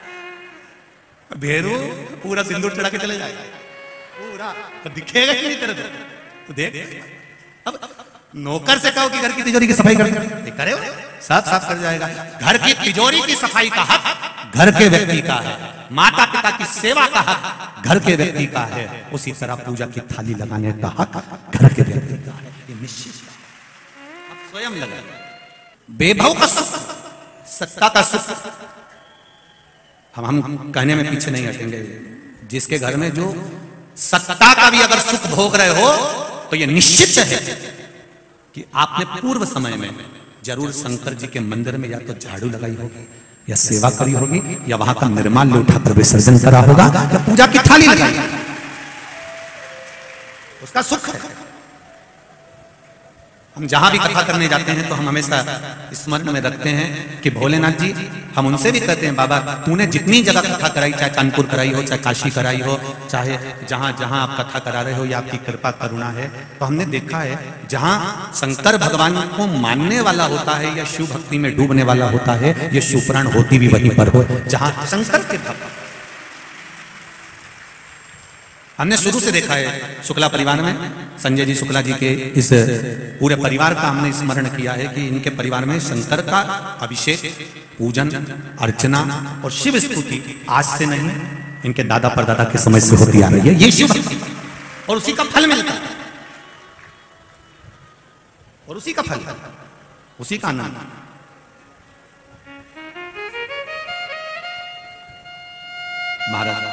भेरू पूरा सिंदूर चढ़ा के चले जाएगा, पूरा तो दिखेगा ही नहीं तेरे तो देख। अब नौकर से कहो कि घर की तिजोरी की सफाई कर करे, साफ साफ कर जाएगा। घर की तिजोरी की सफाई का हक घर के व्यक्ति का है, माता पिता की सेवा का हक घर के व्यक्ति का है, उसी तरह पूजा की थाली लगाने का हक घर के व्यक्ति का है। ये निश्चित है। आप स्वयं लगाए। बेभव का सुख, सत्ता का सुख, हम कहने में पीछे नहीं हटेंगे। जिसके घर में जो सत्ता का भी अगर सुख भोग रहे हो तो ये निश्चित है कि आपने पूर्व समय में जरूर शंकर जी के मंदिर में या तो झाड़ू लगाई होगी, या सेवा करी होगी, या वहां का निर्माल्य उठाकर विसर्जन करा होगा, या पूजा की थाली लगाई, उसका सुख है। हम जहां भी कथा करने जाते हैं तो हम हमेशा स्मरण में रखते हैं कि भोलेनाथ जी, हम उनसे भी कहते हैं बाबा तूने जितनी जगह कथा कराई, चाहे कानपुर कराई हो, चाहे काशी कराई हो, चाहे जहां जहां आप कथा करा रहे हो, या आपकी कृपा करुणा है, तो हमने देखा है जहां शंकर भगवान को मानने वाला होता है या शिव भक्ति में डूबने वाला होता है, ये शिवपुराण होती भी वहीं पर हो जहां शंकर के भक्त। हमने शुरू से देखा है शुक्ला परिवार में, संजय जी शुक्ला जी के इस पूरे परिवार का हमने स्मरण किया है कि इनके परिवार में शंकर का अभिषेक, पूजन, अर्चना और शिव स्तुति आज से नहीं, इनके दादा परदादा के समय से होती आ रही है। ये शिव भक्ति और उसी का फल मिलता है, और उसी का फल, उसी का आनंद। महाराज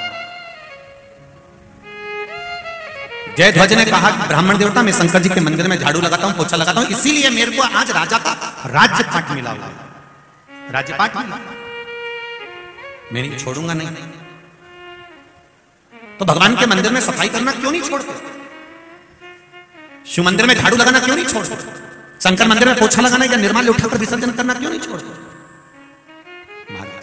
जय ध्वज ने कहा ब्राह्मण देवता मैं शंकर जी के मंदिर में झाड़ू लगाता हूं, पोछा लगाता हूं, इसीलिए मेरे को आज राजा का राज्यपाट मिला हुआ है। राज्यपाट मिला, मैं नहीं छोड़ूंगा नहीं। तो भगवान के मंदिर में सफाई करना क्यों नहीं छोड़ते? शिव मंदिर में झाड़ू लगाना क्यों नहीं छोड़ते? शंकर मंदिर में पोछा लगाना या निर्माल्य उठाकर विसर्जन करना क्यों नहीं छोड़ते? महाराज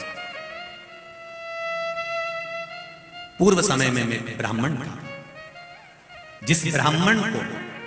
पूर्व समय में मैं ब्राह्मण था, जिस ब्राह्मण को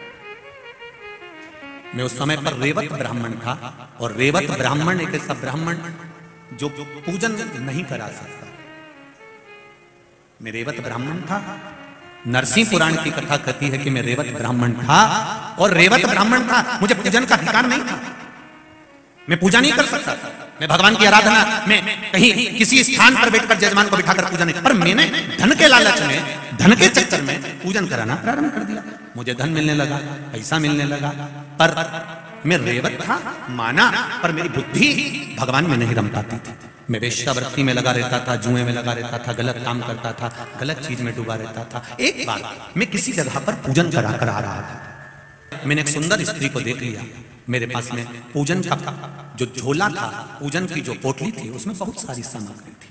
मैं उस समय पर रेवत ब्राह्मण था, और रेवत ब्राह्मण एक ऐसा ब्राह्मण जो पूजन नहीं करा सकता। मैं रेवत ब्राह्मण था। नरसिंह पुराण की कथा कहती है कि मैं रेवत ब्राह्मण था, और रेवत ब्राह्मण था, मुझे पूजन का अधिकार नहीं था, मैं पूजा नहीं कर सकता था। मैं भगवान की आराधना में कहीं किसी स्थान पर बैठकर जजमान को बिठाकर पूजा नहीं, पर मैंने धन के लालच में, धन के चक्कर में पूजन कराना प्रारंभ कर दिया। मुझे धन मिलने लगा, पैसा मिलने लगा, पर मैं रेवत था माना, पर मेरी बुद्धि भगवान में नहीं रम पाती थी। मैं वेश्यावृत्ति में लगा रहता था, जुए में लगा रहता था, गलत काम करता था, गलत चीज में डूबा रहता था। एक बार मैं किसी जगह पर पूजन करा कर आ रहा था, मैंने एक सुंदर स्त्री को देख लिया। मेरे पास में पूजन का जो झोला था, पूजन की जो पोटली थी, उसमें बहुत सारी सामग्री थी।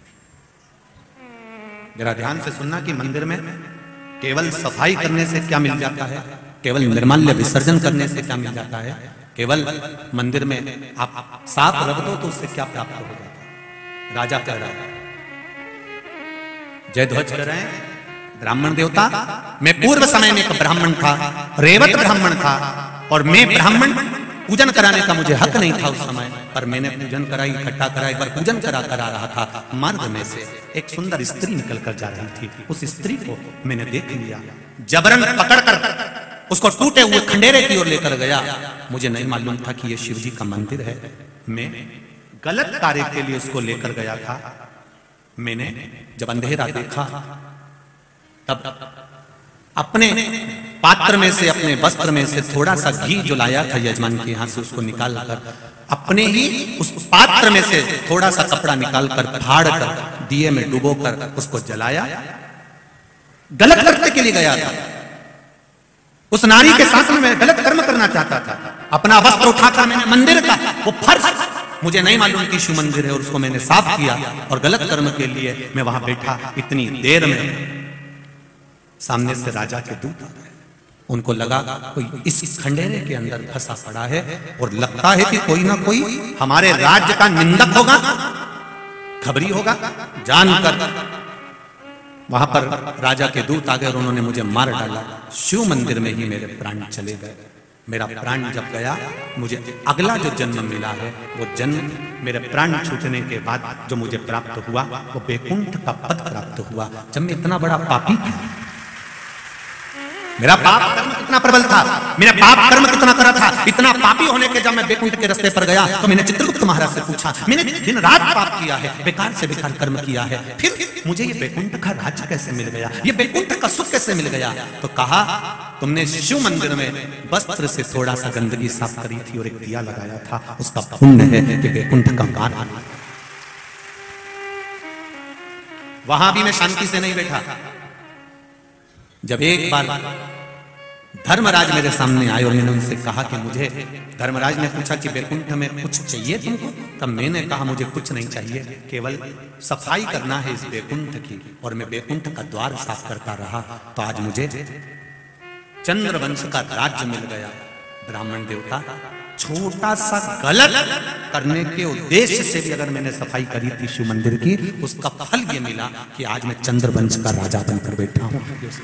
जरा ध्यान से सुनना कि मंदिर में केवल सफाई करने से क्या मिल जाता है, केवल निर्माल्य विसर्जन करने से क्या मिल जाता है, केवल मंदिर में आप साफ रख दो तो उससे क्या प्राप्त हो जाता है। राजा कह रहा है, जय ध्वज कह रहे हैं ब्राह्मण देवता, मैं पूर्व समय में एक ब्राह्मण था, रेवत ब्राह्मण था, और मैं ब्राह्मण पूजन कराने का मुझे हक नहीं था उस समय, पर मैंने पूजन कराई, इकट्ठा करा। एक बार पूजन करा रहा था, मार्ग में से एक सुंदर स्त्री निकल कर जा रही थी। उस स्त्री को मैंने देख लिया, जबरन पकड़कर उसको टूटे हुए खंडेरे की ओर लेकर गया। मुझे नहीं मालूम था कि यह शिव जी का मंदिर है। मैं गलत कार्य के लिए उसको लेकर गया था। मैंने जब अंधेरा देखा, तब अपने पात्र में से, अपने वस्त्र में से थोड़ा सा घी जो लाया था यजमान के यहाँ से, उसको निकाल कर अपने ही उस पात्र में से थोड़ा सा कपड़ा निकाल कर फाड़ कर दिए में डुबो कर उसको जलाया। गलत करने के लिए गया था, उस नारी के साथ में मैं गलत कर्म करना चाहता था। अपना वस्त्र उठाकर मैंने मंदिर का वो फर्श, मुझे नहीं मालूम कि शिव मंदिर है, और उसको मैंने साफ किया, और गलत कर्म के लिए मैं वहां बैठा। इतनी देर में सामने से राजा के दूत आ गए। उनको लगा कोई इस खंडेरे के अंदर फंसा पड़ा है, और लगता है कि कोई ना कोई हमारे राज्य का निंदक होगा, खबरी होगा। जानकर वहां पर राजा के दूत आ गए और उन्होंने मुझे मार डाला। शिव मंदिर में ही मेरे प्राण चले गए। मेरा प्राण जब गया, मुझे अगला जो जन्म मिला है, वो जन्म मेरे प्राण छूटने के बाद जो मुझे प्राप्त हुआ, वो बैकुंठ का पद प्राप्त हुआ। जब मैं इतना बड़ा पापी था, मेरा पाप कर्म कितना प्रबल था, मेरा पाप कर्म कितना करा था। इतना पापी होने के जब मैं बैकुंठ के रास्ते पर गया तो मैंने चित्रगुप्त महाराज से पूछा, मैंने दिन रात पाप किया है, बेकार से बेकार कर्म किया है, फिर मुझे ये बैकुंठ का राज्य कैसे मिल गया, ये बैकुंठ का सुख कैसे मिल गया। तो कहा, तुमने शिव मंदिर में वस्त्र से थोड़ा सा गंदगी साफ करी थी और एक दिया लगाया था, उसका पुण्य है कि बैकुंठ का गान। वहां भी मैं शांति से नहीं बैठा। जब एक बार धर्मराज मेरे सामने आए और मैंने उनसे कहा कि मुझे, धर्मराज ने पूछा कि बैकुंठ में कुछ चाहिए तुमको, तब मैंने कहा मुझे कुछ नहीं चाहिए, केवल सफाई करना है इस बैकुंठ की। और मैं बैकुंठ का द्वार साफ करता रहा तो आज मुझे चंद्रवंश का राज्य मिल गया। ब्राह्मण देवता, छोटा सा गलत करने के उद्देश्य से भी अगर मैंने सफाई करी थी शिव मंदिर की, उसका फल ये मिला कि आज मैं चंद्रवंश का राजा बनकर बैठा हूं।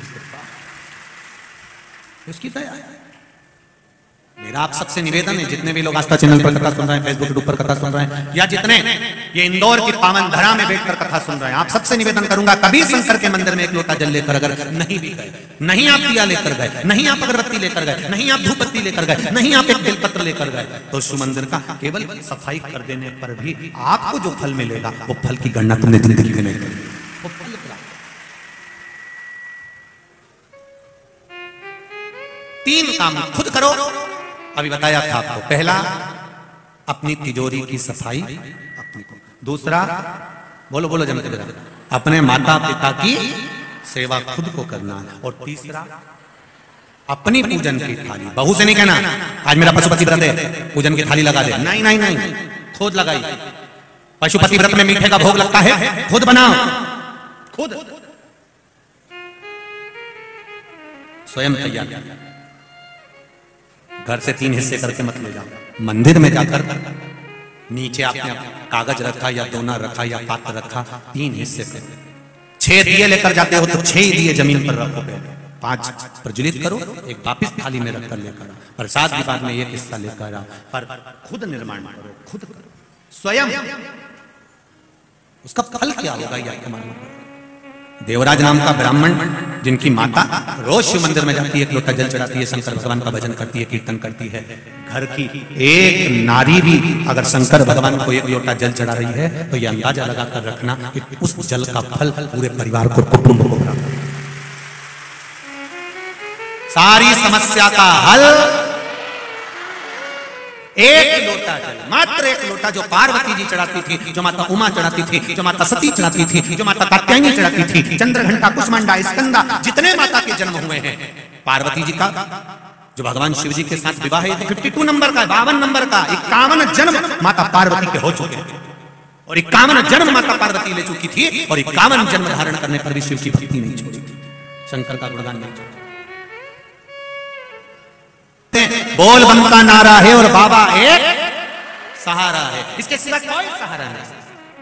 उसकी दया है। मेरा आप सबसे निवेदन है, जितने भी लोग आस्था चैनल पर कथा सुन रहे हैं, फेसबुक के ऊपर कथा सुन रहे हैं, या जितने ये इंदौर की पावन धरा में बैठकर कथा सुन रहे हैं, आप सबसे निवेदन करूंगा, कभी शंकर के मंदिर में एक लोटा जल लेकर अगर नहीं भी गए, नहीं आप दिया लेकर गए, नहीं आप अगरबत्ती लेकर गए, नहीं आप धूपबत्ती लेकर गए, नहीं आप एक बेलपत्र लेकर गए, तो शिव मंदिर का केवल सफाई कर देने पर भी आपको जो फल मिलेगा वो फल की गणना तुमने जिंदगी में नहीं करी। तीन काम खुद करो, अभी बताया था आपको। पहला, अपनी तिजोरी की सफाई अपनी को। दूसरा, बोलो बोलो जमते जरा, अपने माता पिता की सेवा खुद को करना। और तीसरा, अपनी पूजन की थाली, बहू से नहीं कहना आज मेरा पशुपति व्रत है पूजन की थाली लगा दे, नहीं नहीं नहीं, खुद लगाई। पशुपति व्रत में मीठे का भोग लगता है, खुद बनाओ, खुद स्वयं तैयार। घर से 3 हिस्से करके मत ले जाओ। मंदिर में जाकर नीचे आपने कागज रखा या दोना रखा या पात्र रखा, 3 हिस्से से 6 दिए लेकर जाते हो तो 6 ही दिए जमीन पर रखो, पहले 5 प्रज्वलित करो, एक वापिस थाली में रखकर लेकर आओ, प्रसाद के बाद में एक हिस्सा लेकर आओ, पर खुद निर्माण करो, खुद करो स्वयं। उसका फल क्या होगा ये आपको मालूम पड़ेगा। देवराज नाम का ब्राह्मण, जिनकी माता रोज शिव मंदिर में जाती है, एक लोटा जल चढ़ाती है, शंकर भगवान का भजन करती है, कीर्तन करती है। घर की एक नारी भी अगर शंकर भगवान को एक लोटा जल चढ़ा रही है तो यह अंदाजा लगाकर रखना कि उस जल का फल पूरे परिवार को, कुटुंब को प्राप्त। सारी समस्या का हल एक लोटा जल, मात्र एक लोटा, जो पार्वती जी चढ़ाती थी, जो माता उमा चढ़ाती थी, जो माता सती चढ़ाती थी, जो माता कात्यायनी चढ़ाती थी, चंद्रघंटा, कुष्मांडा, स्कंदा, जितने माता के जन्म हुए हैं। पार्वती जी का जो भगवान शिव जी के साथ विवाह है 52 नंबर का, 52 नंबर का, 51 जन्म माता पार्वती के हो चुके हैं। और 51 जन्म माता पार्वती ले चुकी थी, और 51 जन्म धारण करने पर भी शिव की भक्ति नहीं छोड़ी थी, शंकर का गुणगान नहीं छोड़ा। बोल बम का नारा है और बाबा एक सहारा है, इसके सिवा कोई सहारा नहीं।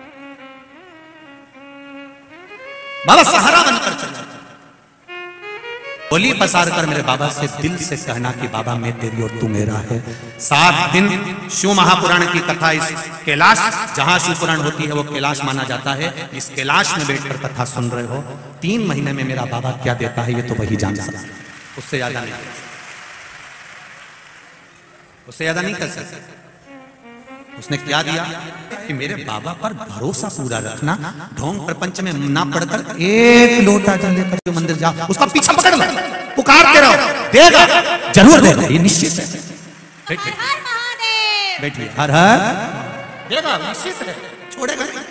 बाबा सहारा बनकर चला। बोली पसार कर मेरे बाबा से दिल से कहना कि बाबा मैं तेरी और तू मेरा है। 7 दिन शिव महापुराण की कथा, इस कैलाश, जहां शिव पुराण होती है वो कैलाश माना जाता है, इस कैलाश में बैठकर कथा सुन रहे हो। 3 महीने में मेरा बाबा क्या देता है ये तो वही जान सकता, उससे ज्यादा नहीं, उससे ज्यादा नहीं कर सकते। उसने क्या दिया कि मेरे बाबा पर भरोसा पूरा रखना, ढोंग प्रपंच में ना पड़कर एक लोटा जल लेकर मंदिर जाओ, उसका पीछा पकड़ लो, पुकारते रहो, देगा, जरूर देगा, ये निश्चित है। बैठिए बैठिए, हर हर देगा, निश्चित है, छोड़ेगा नहीं।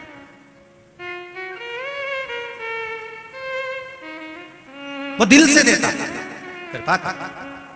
वो दिल से देता, कृपा करता।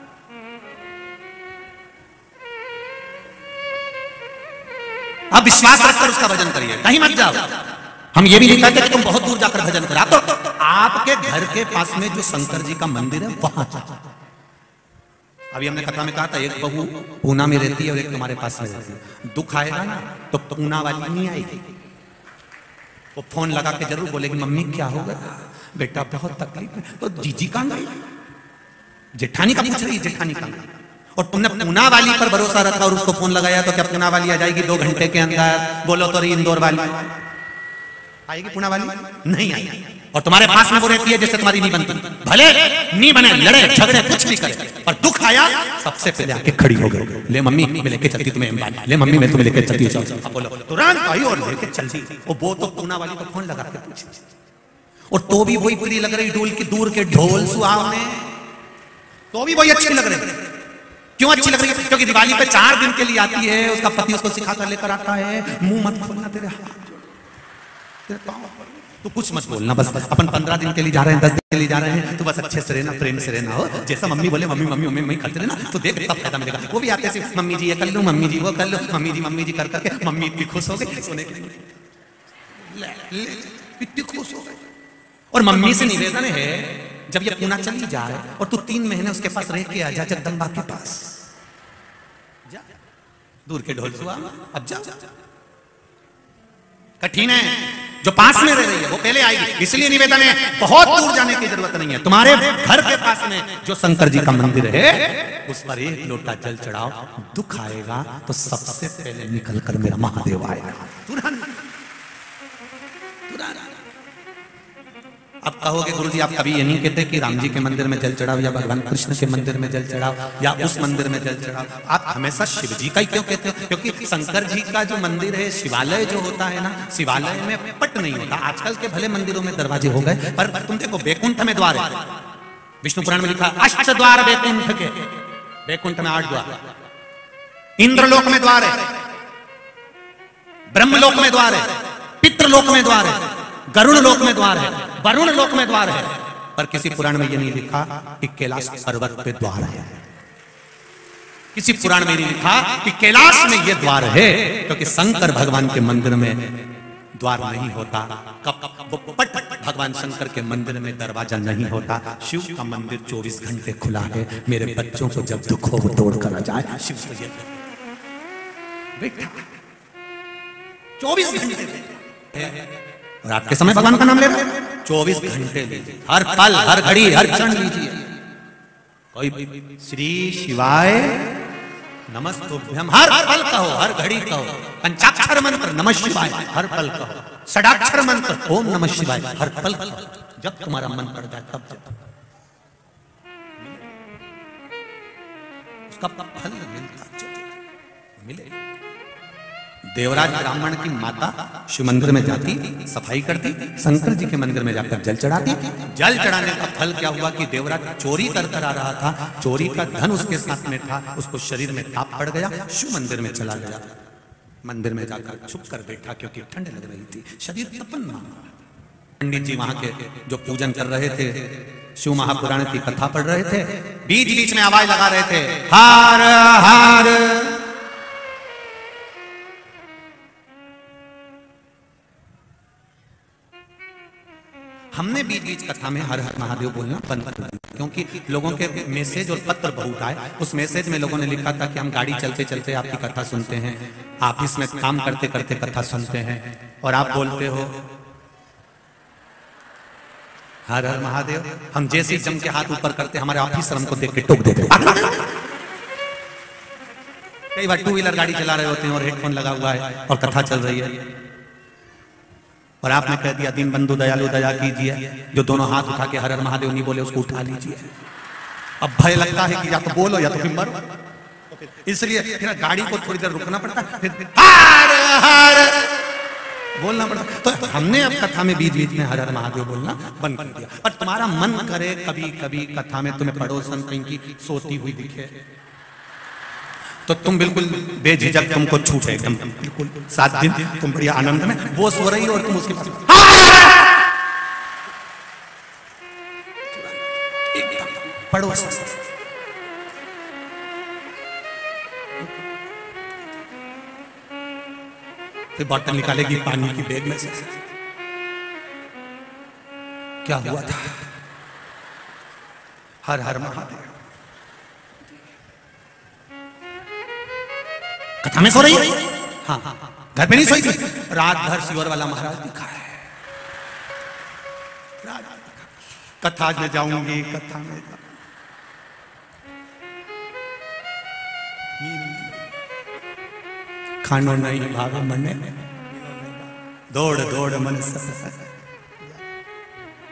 आप विश्वास रखकर उसका भजन करिए, कहीं मत जाओ। हम ये भी नहीं कहते कि तुम बहुत दूर जाकर भजन करो, तो आपके घर के पास में जो शंकर जी का मंदिर है वहां जाओ। अभी हमने कथा में कहा था, एक बहू पूना में रहती है और एक तुम्हारे पास में रहती है। दुख आएगा ना तो पूना वाली नहीं आएगी, वो फोन लगा के जरूर बोलेगी मम्मी क्या होगा, बेटा बहुत तकलीफ है। तो जीजी कहां गई, जेठानी का पूछ रही है, जेठानी कहां गई। और तुमने पूना वाली पर भरोसा रखा और उसको फोन लगाया तो क्या पूना वाली आ जाएगी 2 घंटे के अंदर? बोलो तो इंदौर वाली आएगी, पूना वाली नहीं आएगी। और तुम्हारे पास में वो रहती है जैसे तुम्हारी नहीं बनती, भले नहीं बने, लड़े झगड़े कुछ भी करे, पर दुख आया सबसे पहले आके खड़ी हो गई, ले मम्मी मैं लेके चलती तुम्हें, ले मम्मी मैं तुम्हें लेके चलती, चलो बोलो तुरंत आई और लेके चलती। वो तो पूना वाली तो फोन लगा के पूछी, और तो भी वही प्रिय लग रही ढोल की दूर के ढोल सुहावने, तो भी वही अच्छी लग रही। क्यों अच्छी लग रही है? क्योंकि दिवाली पे 4 दिन के लिए आती है, उसका पति उसको सिखाकर लेकर आता है, मुंह मत खोलना, तेरे हाथ तेरे पांव, तो कुछ मत बोलना, बस अपन 15 दिन के लिए जा रहे हैं, 10 दिन के लिए जा रहे हैं, तो बस अच्छे से रहना, प्रेम से रहना, हो जैसा मम्मी बोले मम्मी मम्मी मम्मी मम्मी करते रहना, तो देख तब फायदा मिलेगा। वो भी आते सिर्फ मम्मी जी ये कर लो, मम्मी जी वो कर लो, मम्मी जी कर करके मम्मी इतनी खुश हो गई सोने के लिए, इतनी खुश हो गई। और मम्मी से निवेदन है, जब ये पूना चली जाए और तू 3 महीने उसके पास रह के आ जा, जगदम्बा के पास जा, दूर के ढोल सुहा, अब जा। कठिन है, जो पास में रह रही है वो पहले आएगी, इसलिए निवेदन है बहुत दूर जाने की जरूरत नहीं है, तुम्हारे घर के पास में जो शंकर जी का मंदिर है उस पर 1 लोटा जल चढ़ाओ, दुख आएगा तो सबसे पहले निकल कर मेरा महादेव आएगा तुरंत। अब कहोगे गुरुजी आप कभी ये नहीं कहते कि राम जी के मंदिर में जल चढ़ाओ या भगवान कृष्ण के मंदिर में जल चढ़ाओ या उस मंदिर में जल चढ़ाओ, आप हमेशा शिव जी का ही क्यों कहते हो? क्योंकि शंकर जी का जो मंदिर है, शिवालय जो होता है ना, शिवालय में पट नहीं होता। आजकल के भले मंदिरों में दरवाजे हो गए, पर तुम देखो बैकुंठ में द्वार है, विष्णु पुराण में लिखा 8 द्वार बैकुंठ के, बैकुंठ में 8 द्वार, इंद्रलोक में द्वार है, ब्रह्मलोक में द्वार है, पितृलोक में द्वार है, गरुड़ लोक में द्वार है, वरुण लोक में द्वार है, पर किसी पुराण में यह नहीं लिखा कि कैलाश पर्वत पे द्वार है। किसी पुराण में नहीं लिखा कि कैलाश में यह द्वार है, क्योंकि शंकर भगवान के मंदिर में द्वार नहीं होता। कपट भगवान शंकर के मंदिर में दरवाजा नहीं होता। शिव का मंदिर 24 घंटे खुला है। मेरे बच्चों को जब दुख हो तोड़ कर आ जाए, शिव तो ये बेटा 24 घंटे, और आपके समय भगवान का नाम ले रहे हैं 24 घंटे लीजिए, हर पल हर घड़ी हर क्षण लीजिए। कोई श्री शिवाय नमस्तुभ्यम हर पल कहो, हर घड़ी कहो। पंचाक्षर मंत्र नमः शिवाय हर पल कहो। षडाक्षर मंत्र ओम नमः शिवाय हर पल कहो। जब तुम्हारा मन कर जाए तब जब उसका फल मिले। देवराज ब्राह्मण की माता शिव मंदिर में जाती, सफाई करती, शंकर जी के मंदिर में जाकर जल चढ़ाती। जल चढ़ाने का फल क्या हुआ कि देवराज चोरी कर कर आ रहा था, चोरी का धन उसके साथ में था, उसको शरीर में ताप पड़ गया, शिव मंदिर में चला गया। मंदिर में जाकर छुप कर बैठा क्योंकि ठंड लग रही थी, शरीर तपन मांगा। पंडित जी वहां के जो पूजन कर रहे थे, शिव महापुराण की कथा पढ़ रहे थे, बीच बीच में आवाज लगा रहे थे हार हार। हमने बीच बीच कथा में हर हर महादेव बोलना बंद कर दिया, क्योंकि लोगों के मैसेज और पत्र बहुत आए। उस मैसेज में लोगों ने लिखा था कि हम गाड़ी चलते चलते आपकी कथा सुनते हैं, ऑफिस में काम करते करते कथा सुनते हैं, और आप बोलते हो हर हर महादेव। हम जैसे ही जम के हाथ ऊपर करते हमारे ऑफिसर हमको देख के टोक देते। कई बार 2 व्हीलर गाड़ी चला रहे होते हैं और हेडफोन लगा हुआ है और कथा चल रही है, और आपने कह दिया दीन बंधु दयालु दया कीजिए, जो दोनों हाथ उठा के हर हर महादेव नहीं बोले उसको उठा लीजिए। अब भय लगता है कि या तो बोलो या तो फिर मरो, इसलिए फिर गाड़ी को थोड़ी देर रुकना पड़ता, फिर हर हर बोलना पड़ता। तो हमने अब कथा में बीच बीच में हर हर महादेव बोलना बंद कर दिया। और तुम्हारा मन करे कभी कभी कथा में तुम्हें पड़ोसन कहीं की सोती हुई दिखे, तो तुम बिल्कुल बेझिझक तुमको छूटे एकदम, बिल्कुल 7 दिन तुम बढ़िया आनंद में, वो सो रही हो और तुम उसके पास पड़ोस। फिर बॉटल निकालेगी पानी की बैग में से, क्या हुआ था? हर हर महादेव। कथा में सो रही है, हाँ घर पे नहीं सोई थी, रात भर शिवर वाला महाराज दिखा है। कथा में जाऊंगी, कथा में खानो नहीं भावे मने, दौड़ दौड़ मन सत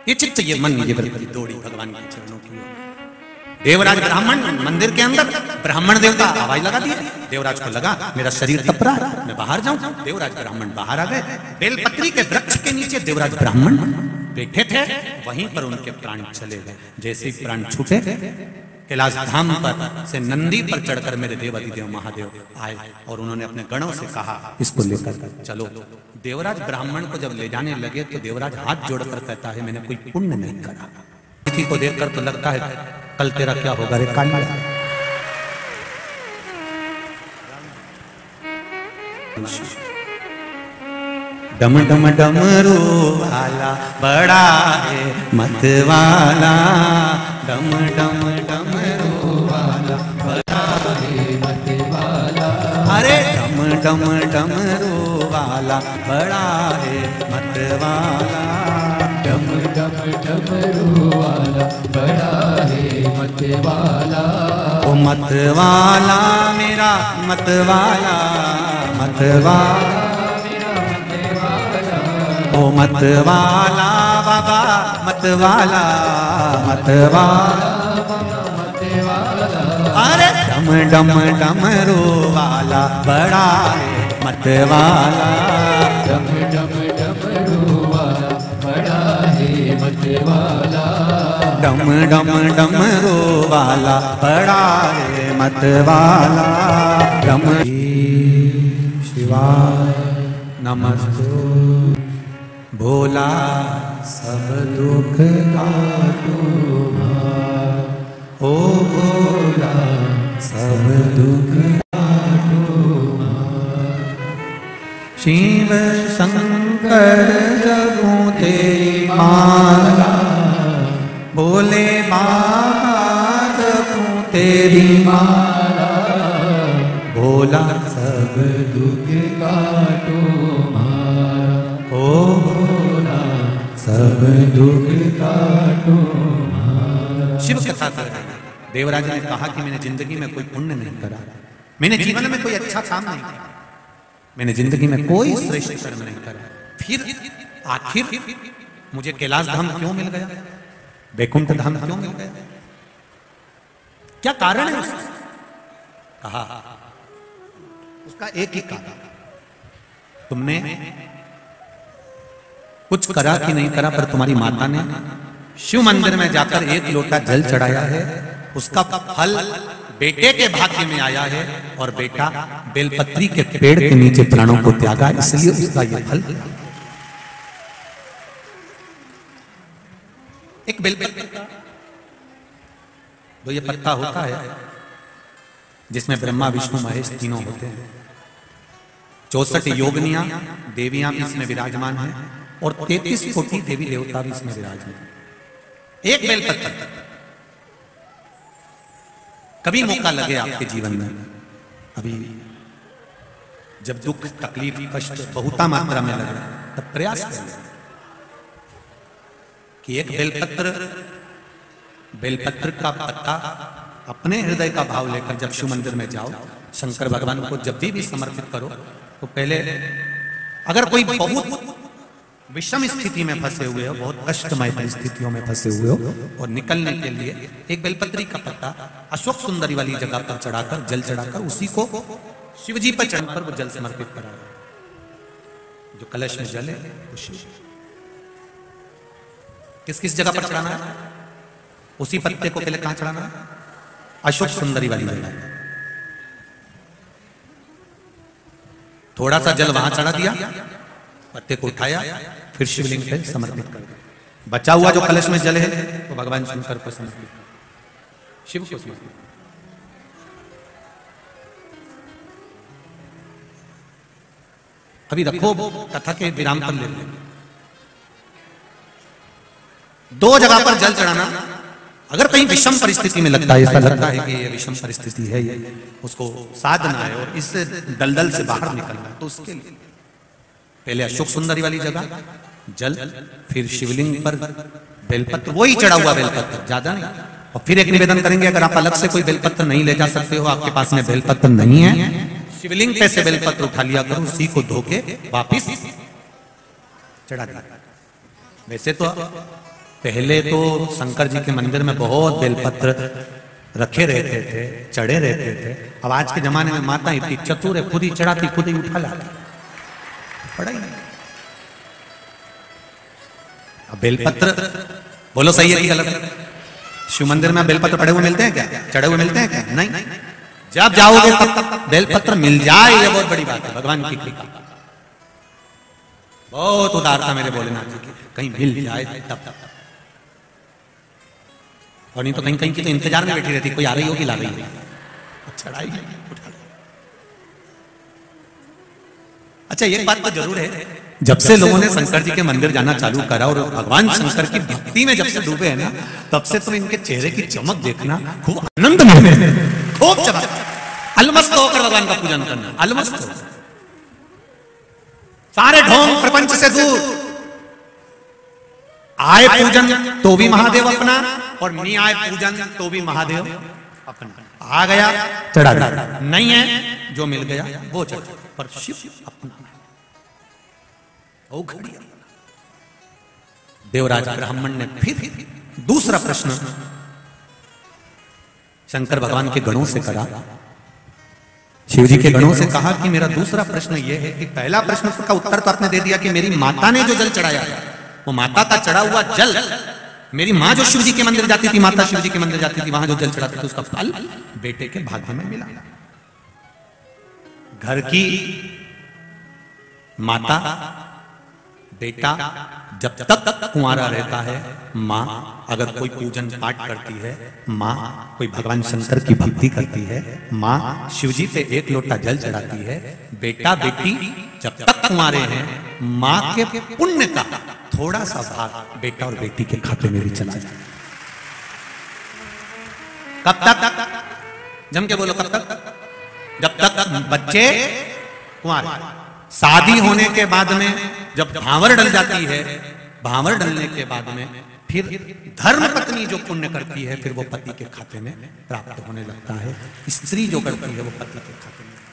ये चित्त, ये मन, ये वृत्ति दौड़ी भगवान के चरणों की ओर। देवराज ब्राह्मण मंदिर के अंदर, ब्राह्मण देवता आवाज लगा दिए। देवराज को लगा मेरा शरीर तप रहा है, मैं बाहर जाऊं। देवराज ब्राह्मण बाहर आ गए। बेलपत्री के वृक्ष के नीचे देवराज ब्राह्मण बैठे थे, वहीं पर उनके प्राण चले गए। जैसे ही प्राण छूटे, कैलाश धाम पर से नंदी पर चढ़कर मेरे देवाधिदेव महादेव आए और उन्होंने अपने गणों से कहा इसको लेकर चलो। देवराज ब्राह्मण को जब ले जाने लगे तो देवराज हाथ जोड़कर कहता है मैंने कोई पुण्य नहीं करा। तिथि को देखकर तो लगता है कल तेरा क्या होगा रे कालिया। डम डम डमरू वाला बड़ा है मत वाला, डम डम डमरू वाला बड़ा है मत वाला। अरे डम डम डमरू वाला बड़ा है मत वाला, डम डम डमरू वाला बड़ा है मत वाला। ओ मत वाला मेरा मत वाला, मत वाला ओ मत वाला बाबा, मत वाला, मत वाला, मत वाला। अरे डम डम डमरू वाला बड़ा है मत वाला, डम डम डमरू वाला बड़ा है मत वाला। डम डम डमरू वाला बड़ा है मत वाला। डम शिवाय नमस्ते। भोला सब दुख काटो, ओ भोला सब दुख काटो। शिव शंकर जगू तेरी माला, भोले बाबा जगू तेरी माला। भोला सब दुख काटो ओ भोला सब दुख काटो। शिव कथा कर रहे हैं। देवराज ने कहा कि मैंने जिंदगी में कोई पुण्य नहीं करा, मैंने जीवन में कोई अच्छा काम नहीं किया, मैंने जिंदगी में कोई श्रेष्ठ कर्म नहीं करा, फिर आखिर मुझे कैलाश धाम क्यों मिल गया, वैकुंठ धाम क्यों मिल गया, क्या कारण है उसका? कहा उसका एक ही कारण, तुमने कुछ करा कि नहीं करा, पर तुम्हारी माता ने शिव मंदिर में जाकर एक लोटा जल चढ़ाया है, उसका फल बेटे के भाग्य में आया है, और बेटा बेलपत्री के पेड़ के नीचे प्राणों को त्यागा, इसलिए उसका यह फल। एक बेलपत्र का तो ये पत्ता होता है जिसमें ब्रह्मा विष्णु महेश तीनों होते हैं। 64 योगनियां देवियां भी इसमें विराजमान हैं और 33 कोटि देवी देवता भी इसमें विराजमान हैं। एक बेलपत्र, कभी मौका लगे आपके जीवन में, अभी जब दुख तकलीफ कष्ट बहुता मात्रा में लगे, तब प्रयास करिए कि एक बेलपत्र का पत्ता अपने हृदय का भाव लेकर जब शिव मंदिर में जाओ, शंकर भगवान को जब भी समर्पित करो, तो पहले अगर कोई बहुत विषम स्थिति में फंसे हुए हो, बहुत कष्टमय परिस्थितियों में फंसे हुए हो, और निकलने के लिए एक बेलपत्री का पत्ता अशोक सुंदरी वाली जगह पर चढ़ाकर, जल चढ़ाकर, उसी को शिवजी पर चढ़कर वो जल समर्पित करा। जो कलश में जल है उसी किस किस जगह पर चढ़ाना है, उसी पत्ते को पहले कहां चढ़ाना है? अशोक सुंदरी वाली जगह। थोड़ा सा जल वहां चढ़ा दिया, पत्ते को उठाया, फिर शिवलिंग पे समर्पित कर दिया। बचा हुआ जो कलश में जल है वो भगवान शंकर को समर्पित कर, शिव को समर्पित। अभी रखो, कथा के विराम पर ले लो। 2 जगह पर जल चढ़ाना, अगर कहीं विषम परिस्थिति में लगता है, ऐसा लगता है कि ये विषम परिस्थिति है, ये उसको साधना है और इस दलदल से बाहर निकलना है, तो उसके लिए पहले अशोक सुंदरी वाली जगह जल, फिर शिवलिंग पर बेलपत्र, वही चढ़ा हुआ बेलपत्र, ज्यादा नहीं। और फिर एक निवेदन करेंगे, अगर आप अलग से कोई बेलपत्र नहीं ले जा सकते हो, आपके पास में बेलपत्र नहीं है, शिवलिंग पे से बेलपत्र उठा लिया करो, उसी को धोके वापिस चढ़ा दिया। वैसे तो पहले तो शंकर जी के मंदिर में बहुत बेलपत्र रखे रहते थे, चढ़े रहते थे। अब आज के जमाने में माता इतनी चतुर है, खुद ही चढ़ाती, खुद ही उठा लाती, पड़ा ही नहीं। अब बेलपत्र बोलो सही है कि गलत है? शिव मंदिर में बेलपत्र पड़े हुए मिलते हैं क्या? चढ़े हुए मिलते हैं क्या? नहीं। जब जाओगे तब बेलपत्र मिल जाए, ये बहुत बड़ी बात है, भगवान की कृपा। बहुत उदारता मेरे भोलेनाथ जी की, कहीं मिल जाए तब। और नहीं तो कहीं कहीं की तो इंतजार में बैठी रहती, कोई आ रही होगी, ला रही है, चढ़ाई उठा। अच्छा, एक बात तो जरूर है, जब से लोगों ने शंकर जी के मंदिर जाना चालू करा और भगवान शंकर की भक्ति में जब से डूबे हैं ना, तब से तो इनके चेहरे की चमक देखना खूब आनंद मिलता है, खूब चमक, अलमस्त होकर भगवान का पूजन करना, अलमस्त हो, सारे ढोंग प्रपंच से दूर। आए पूजन तो भी महादेव अपना, और नहीं आए पूजन तो भी महादेव अपना। आ गया चढ़ा दिया, नहीं है जो मिल गया वो चढ़ा, पर शिव अपना। ओ घड़ी देवराज ब्राह्मण ने फिर दूसरा प्रश्न शंकर भगवान के गणों से करा, शिव जी के गणों से कहा कि मेरा दूसरा प्रश्न यह है कि पहला प्रश्न का उत्तर तो आपने दे दिया कि मेरी माता ने जो जल चढ़ाया, वो माता का चढ़ा हुआ जल, मेरी माँ जो शिव जी के मंदिर जाती थी, माता शिव जी के मंदिर जाती थी, वहां जो जल चढ़ाती थी, उसका फल बेटे के भाग्य में मिला। घर की माता बेटा जब तक कुंवारा रहता है, माँ अगर कोई पूजन पाठ करती है, माँ कोई भगवान शंकर की भक्ति करती है, माँ शिव जी पे एक लोटा जल चढ़ाती है, बेटा बेटी जब तक कुंवारे हैं, माँ के पुण्य का थोड़ा सा भाग बेटा और बेटी के खाते में भी चला जाए। कब तक? जम के बोलो, कब तक? जब तक बच्चे कुंवारे। शादी होने के बाद में जब भांवर डल जाती है, भांवर डलने के बाद में फिर धर्म पत्नी जो पुण्य करती है, फिर वो पति के खाते में प्राप्त होने लगता है। स्त्री जो करती है वो पति के खाते में,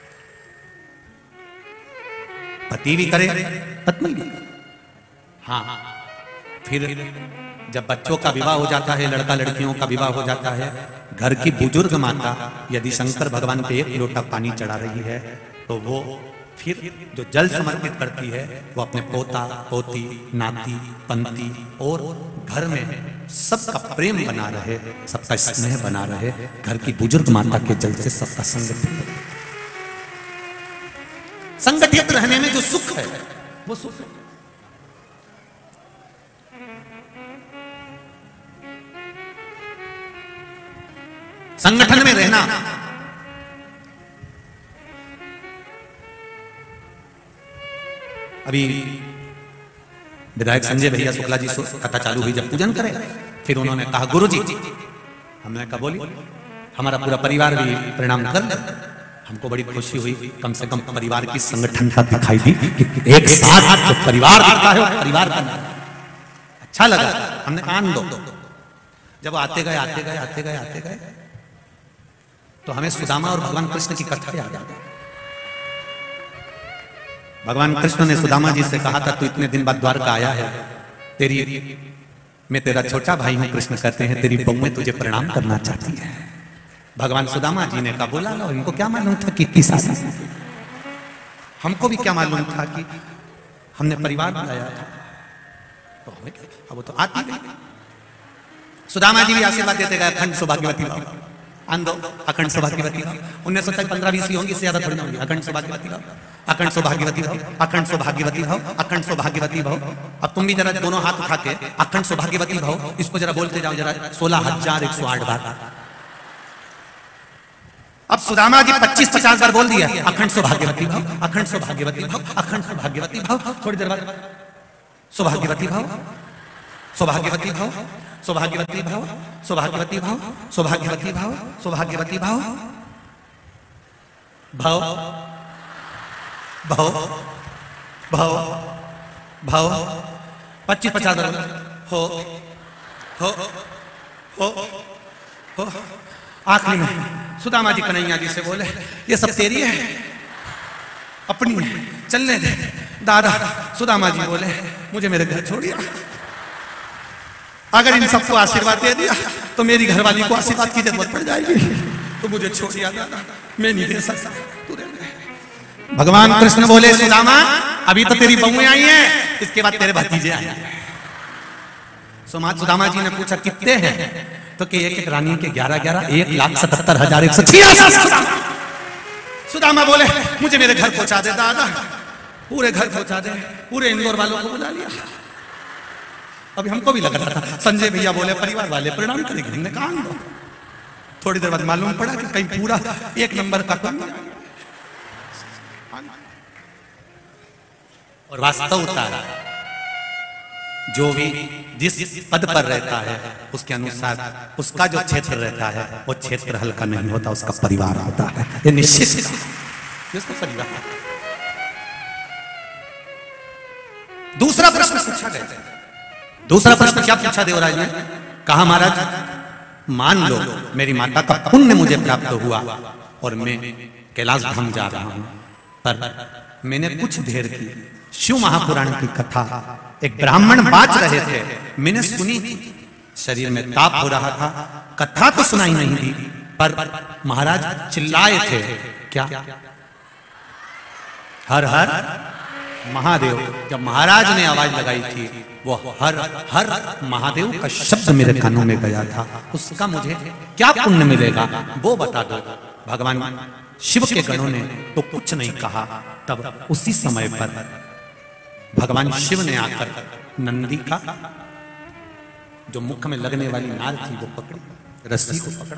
पति भी करे पत्नी भी करे। हाँ, फिर जब बच्चों का विवाह हो जाता है, लड़का लड़कियों का विवाह हो जाता है, घर की बुजुर्ग माता यदि शंकर भगवान पे एक लोटा पानी चढ़ा रही है, तो वो फिर जो जल समर्पित करती है, वो अपने पोता पोती नाती पंती और घर में सबका प्रेम बना रहे, सबका स्नेह बना रहे, घर की बुजुर्ग माता के जल से सबका संगठित रहने में जो सुख है, वो सुख है। संगठन में रहना, अभी विधायक संजय भैया शुक्ला जी से कथा चालू हुई, जब पूजन करें, फिर उन्होंने कहा गुरुजी, हमने कहा बोली, हमारा पूरा परिवार भी प्रणाम कर ले। हमको बड़ी खुशी हुई, कम से कम परिवार की संगठनता दिखाई दी कि एक साथ जो परिवार दिखता है, परिवार का अच्छा लगा। हमने कान दो, जब आते गए तो हमें सुदामा और भगवान कृष्ण की कथा याद आ गई। भगवान कृष्ण ने सुदामा जी से कहा था, तू इतने दिन बाद द्वारका आया है, मैं तेरा छोटा भाई हूं, कृष्ण कहते हैं, तेरी बहू में तुझे प्रणाम करना चाहती है। भगवान सुदामा जी ने कहा, बोला लो, इनको क्या मालूम था कि इतनी शादी, हमको भी क्या मालूम था कि हमने परिवार बुलाया था, तो हमें अब वो तो आती गई। सुदामा जी भी आशीर्वाद देते गए, अखंड सौभाग्यवती भाव, आंदो अखंड सौभाग्यवती भाव। उनने सोचा 15-20 होंगी, इससे ज्यादा थोड़ी ना होंगी। अखंड सौभाग्यवती भाव, अखंड सौभाग्यवती भाव, अखंड सौभाग्यवती भाव, अखंड सौभाग्यवती भाव। अब तुम भी जरा दोनों हाथ उठा के अखंड सौभाग्यवती भाव इसको जरा बोलते जाओ, जरा 16,108 बार। अब सुदामा जी 25-50 बार बोल दिया, अखंड सौभाग्यवती भाव, अखंड सौभाग्यवती भाव, अखंड सौभाग्यवती भाव। थोड़ी देर बाद सौभाग्यवती भाव, सौभाग्यवती भाव, सौभाग्यवती भाव, सौभाग्यवती भाव, सौभाग्यवती भाव, सौभाग्यवती भाव, भाव भाव भाव भाव 25-50 बार हो हो हो हो। आखिरी में सुदामा जी कन्हैया जी से बोले, ये सब तेरी है, अपनी है, चलने दे। दादा सुदामा जी बोले, मुझे मेरे घर छोड़िए। अगर इन सबको आशीर्वाद दे दिया तो मेरी घरवाली को आशीर्वाद की जरूरत पड़ जाएगी, तो मुझे छोड़ दिया दादा, मैं नहीं दे सकता, तू दे दे। भगवान कृष्ण बोले सुदामा अभी तो तेरी बहुएं आई हैं, इसके बाद तेरे भतीजे आएंगे। सुदामा जी ने पूछा कितने हैं, तो कि एक एक रानी के 11,11 1,77,186। सुदामा बोले मुझे मेरे घर पहुंचा दे दादा, पूरे घर पहुंचा दे, पूरे इंदौर वालों को बुला लिया। अभी हमको भी लग रहा था, संजय भैया बोले परिवार वाले प्रणाम करेंगे, हमने कहा दो। थोड़ी देर बाद मालूम पड़ा कि कहीं पूरा 1 नंबर का कम। और वास्तव उतारा, जो भी जिस पद पर रहता है उसके अनुसार उसका जो क्षेत्र रहता है वो क्षेत्र हल्का नहीं होता, उसका परिवार होता है, ये निश्चित उसका परिवार। दूसरा प्रश्न पूछा गया, दूसरा प्रश्न क्या पूछा देवराज ने? कहा महाराज मान लो मेरी माता का पुण्य मुझे प्राप्त हुआ और मैं कैलाश धाम जा रहा हूं, पर मैंने कुछ देर की शिव महापुराण की कथा एक ब्राह्मण बाज रहे थे, मैंने सुनी थी, शरीर में ताप हो रहा था, कथा तो सुनाई नहीं दी, पर महाराज चिल्लाए थे क्या? हर हर महादेव। जब महाराज ने आवाज लगाई थी वो हर हर महादेव का शब्द मेरे कानों में गया था, उसका मुझे क्या पुण्य मिलेगा वो बता दो। भगवान शिव के गणों ने तो कुछ नहीं कहा। तब उसी समय पर भगवान शिव ने आकर नंदी का जो मुख में लगने वाली नाल थी वो पकड़ी, रस्सी को पकड़ा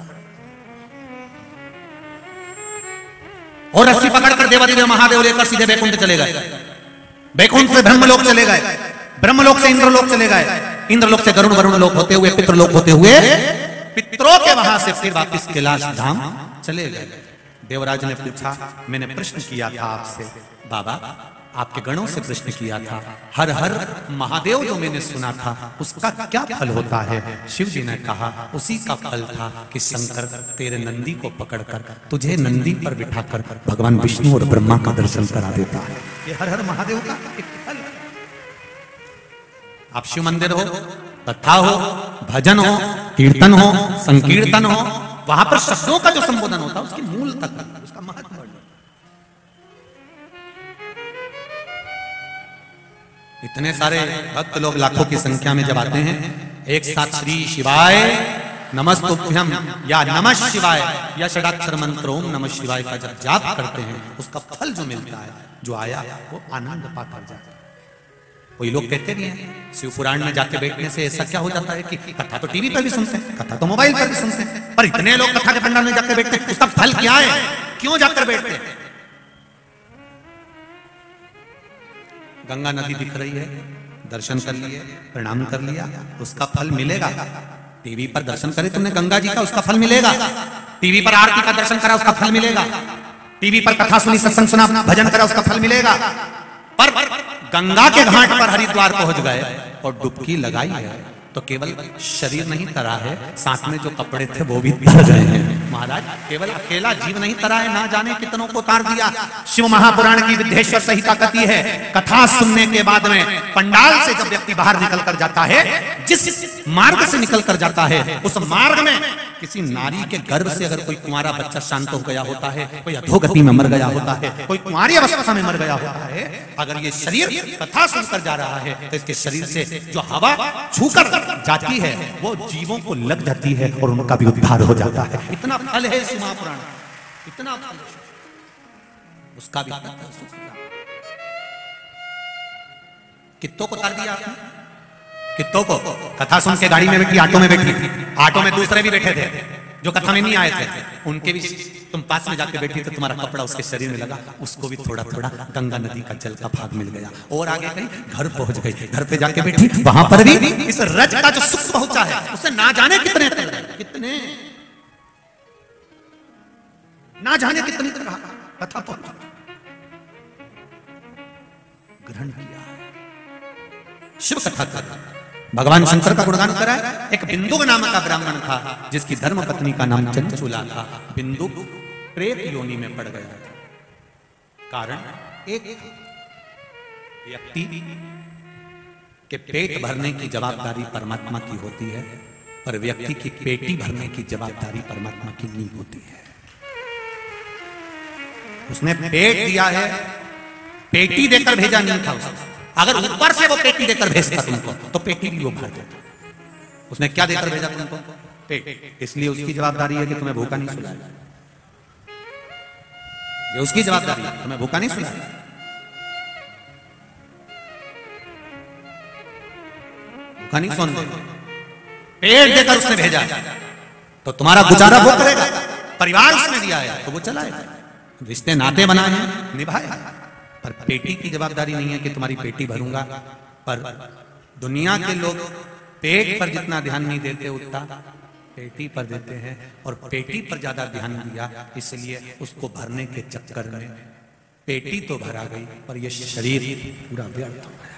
और रस्सी पकड़कर देवादिदेव महादेव लेकर सीधे बैकुंठ चले गए। बैकुंठ से ब्रह्मलोक चले गए, ब्रह्मलोक से इंद्रलोक चले गए, इंद्रलोक से गरुड़ वरुण लोक होते हुए पितृलोक होते हुए पितरों के वहां से फिर वापिस कैलाश धाम चले गए। देवराज ने पूछा, मैंने प्रश्न किया था आपसे बाबा, आपके गणों से प्रश्न किया था, हर हर महादेव जो मैंने सुना था उसका क्या फल होता है? शिव जी ने कहा उसी का फल था कि शंकर तेरे नंदी को पकड़कर तुझे नंदी पर बिठाकर भगवान विष्णु और ब्रह्मा का दर्शन करा देता है। ये हर हर महादेव का एक फल है। आप शिव मंदिर हो, कथा हो, भजन हो, कीर्तन हो, संकीर्तन हो, वहां पर शब्दों का जो संबोधन होता है उसकी मूल तक उसका महत्व। इतने सारे भक्त लोग लाखों की संख्या में जब आते हैं, एक साथ श्री शिवाय नमस्तुभ्यम या नमः शिवाय या षडाक्षर मंत्र ओम नमः शिवाय का जब जाप करते हैं, उसका फल जो मिलता है, जो आया वो आनंद पाकर जाता है। कोई लोग कहते भी हैं शिव पुराण में जाके बैठने से ऐसा क्या हो जाता है कि कथा तो टीवी पर भी सुनते हैं, कथा तो मोबाइल पर भी सुनते हैं, पर इतने लोग कथा के पंडाल में जाकर बैठते हैं, उसका फल क्या है? क्यों जाकर बैठते हैं? गंगा नदी दिख रही है, दर्शन कर लिए, प्रणाम कर लिया, उसका फल मिलेगा। टीवी पर दर्शन करे तुमने गंगा जी का, उसका फल मिलेगा। टीवी पर आरती का दर्शन करा, उसका फल मिलेगा। टीवी पर कथा सुनी, सत्संग सुना, भजन करा, उसका फल मिलेगा। पर गंगा के घाट पर हरिद्वार पहुंच गए और डुबकी लगाई है तो केवल शरीर नहीं तरा है, साथ में जो कपड़े थे वो भी तर गए हैं। महाराज केवल अकेला जीव नहीं तरा है, ना जाने कितनों को तार दिया। शिव महापुराण की विद्येश्वर संहिता कहती है, कथा सुनने के बाद में पंडाल से जब व्यक्ति बाहर निकल कर जाता है, जिस मार्ग से निकल कर जाता है, उस मार्ग में किसी नारी के गर्भ से अगर कोई कुंवारा बच्चा शांत हो गया होता है, कोई अधोगति में मर गया होता है, कोई कुंवारी अवस्था में मर गया होता है, अगर ये शरीर कथा सुनकर जा रहा है तो इसके शरीर से जो हवा छूकर जाती है वो जीवों को लग जाती है और उनका भी उद्धार हो जाता है। इतना फल है शिव महापुराण, इतना फल, उसका भी कित्तों को तार दिया आपने, कित्तों को। कथा सुन के गाड़ी में बैठी, ऑटो में बैठी, ऑटो में दूसरे भी बैठे थे जो कथा में नहीं आए थे, उनके भी तुम पास में जाके बैठी तो तुम्हारा कपड़ा उसके शरीर में लगा, उसको भी थोड़ा थोड़ा गंगा नदी का जल का भाग मिल गया। और आगे गई, घर पहुंच गई, घर पे जाके बैठी, वहां पर भी इस रज का जो सुख पहुंचा है उसे ना जाने कितने कितने ना जाने कितनी कथा पहुंचा, ग्रहण किया, शिव कथा कर भगवान शंकर का गुणगान करा। एक बिंदु नाम का ब्राह्मण था जिसकी धर्म पत्नी का नाम चंचुला था। बिंदु प्रेत योनि में पड़ गया था। कारण एक व्यक्ति कि पेट भरने की जवाबदारी परमात्मा की होती है, पर व्यक्ति की पेटी भरने की जवाबदारी परमात्मा की नहीं होती है। उसने पेट दिया है, पेटी देकर भेजा नहीं था उसने। अगर ऊपर से वो पेटी देकर भेजता तुमको तो पेटी भी वो भर देता। उसने क्या देकर भेजा तुमको? पेट। इसलिए उसकी जवाबदारी है कि तुम्हें भूखा नहीं सुलाए। ये उसकी जवाबदारी है, तुम्हें भूखा नहीं सुलाए। भूखा नहीं सोने देगा। पेट देकर उसने भेजा तो तुम्हारा गुजारा वो करेगा। परिवार उसने दिया है तो वो चलाएगा। रिश्ते नाते बनाए हैं, निभाए। पर पेटी की जवाबदारी नहीं है कि तुम्हारी पेटी भरूंगा। पर दुनिया के लोग पेट पर जितना ध्यान नहीं देते उतना पेटी पर देते हैं, और पेटी पर ज्यादा ध्यान दिया इसलिए उसको भरने के चक्कर में पेटी तो भरा गई पर यह शरीर पूरा व्यर्थ हो गया।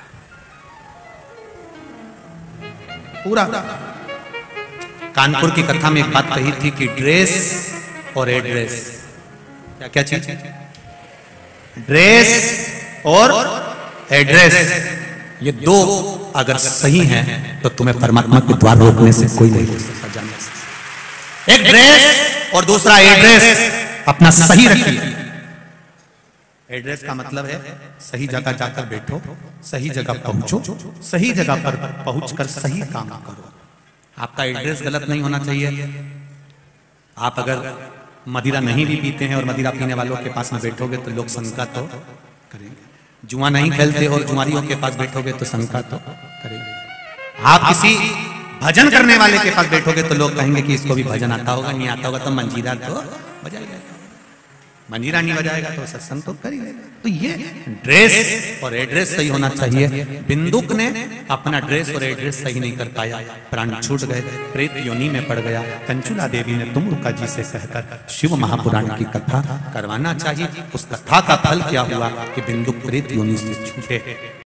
पूरा। कानपुर की कथा में एक बात कही थी कि ड्रेस और एड्रेस, क्या क्या चीज है? ड्रेस और एड्रेस, ये दो अगर सही हैं तो तुम्हें परमात्मा के द्वार रोकने से कोई नहीं रोक सकता, जानने से। एक ड्रेस और दूसरा एड्रेस अपना सही रखिए। एड्रेस का मतलब है सही जगह जाकर बैठो, सही जगह पहुंचो, सही जगह पर पहुंचकर सही काम करो। आपका एड्रेस गलत नहीं होना चाहिए। आप अगर मदिरा नहीं भी पीते हैं और मदिरा पीने वालों के पास में बैठोगे तो लोग शंका तो करेंगे। जुआ नहीं खेलते और जुआरियों के पास बैठोगे तो शंका तो करेंगे। आप किसी भजन करने वाले के पास बैठोगे तो लोग कहेंगे कि इसको भी भजन आता होगा, नहीं आता होगा तो मंजीरा तो बजाएगा। मंजीरा नहीं बजाएगा तो सत्संग तो कर ही लेगा। तो ये ड्रेस और एड्रेस सही होना चाहिए। बिंदुक ने अपना ड्रेस और एड्रेस सही नहीं कर पाया, प्राण छूट गए, प्रेत योनि में पड़ गया। कंचुला देवी ने तुमरुका जी से कहकर शिव महापुराण की कथा करवाना चाहिए। उस कथा का फल क्या हुआ कि बिंदुक प्रेत योनि से छूटे।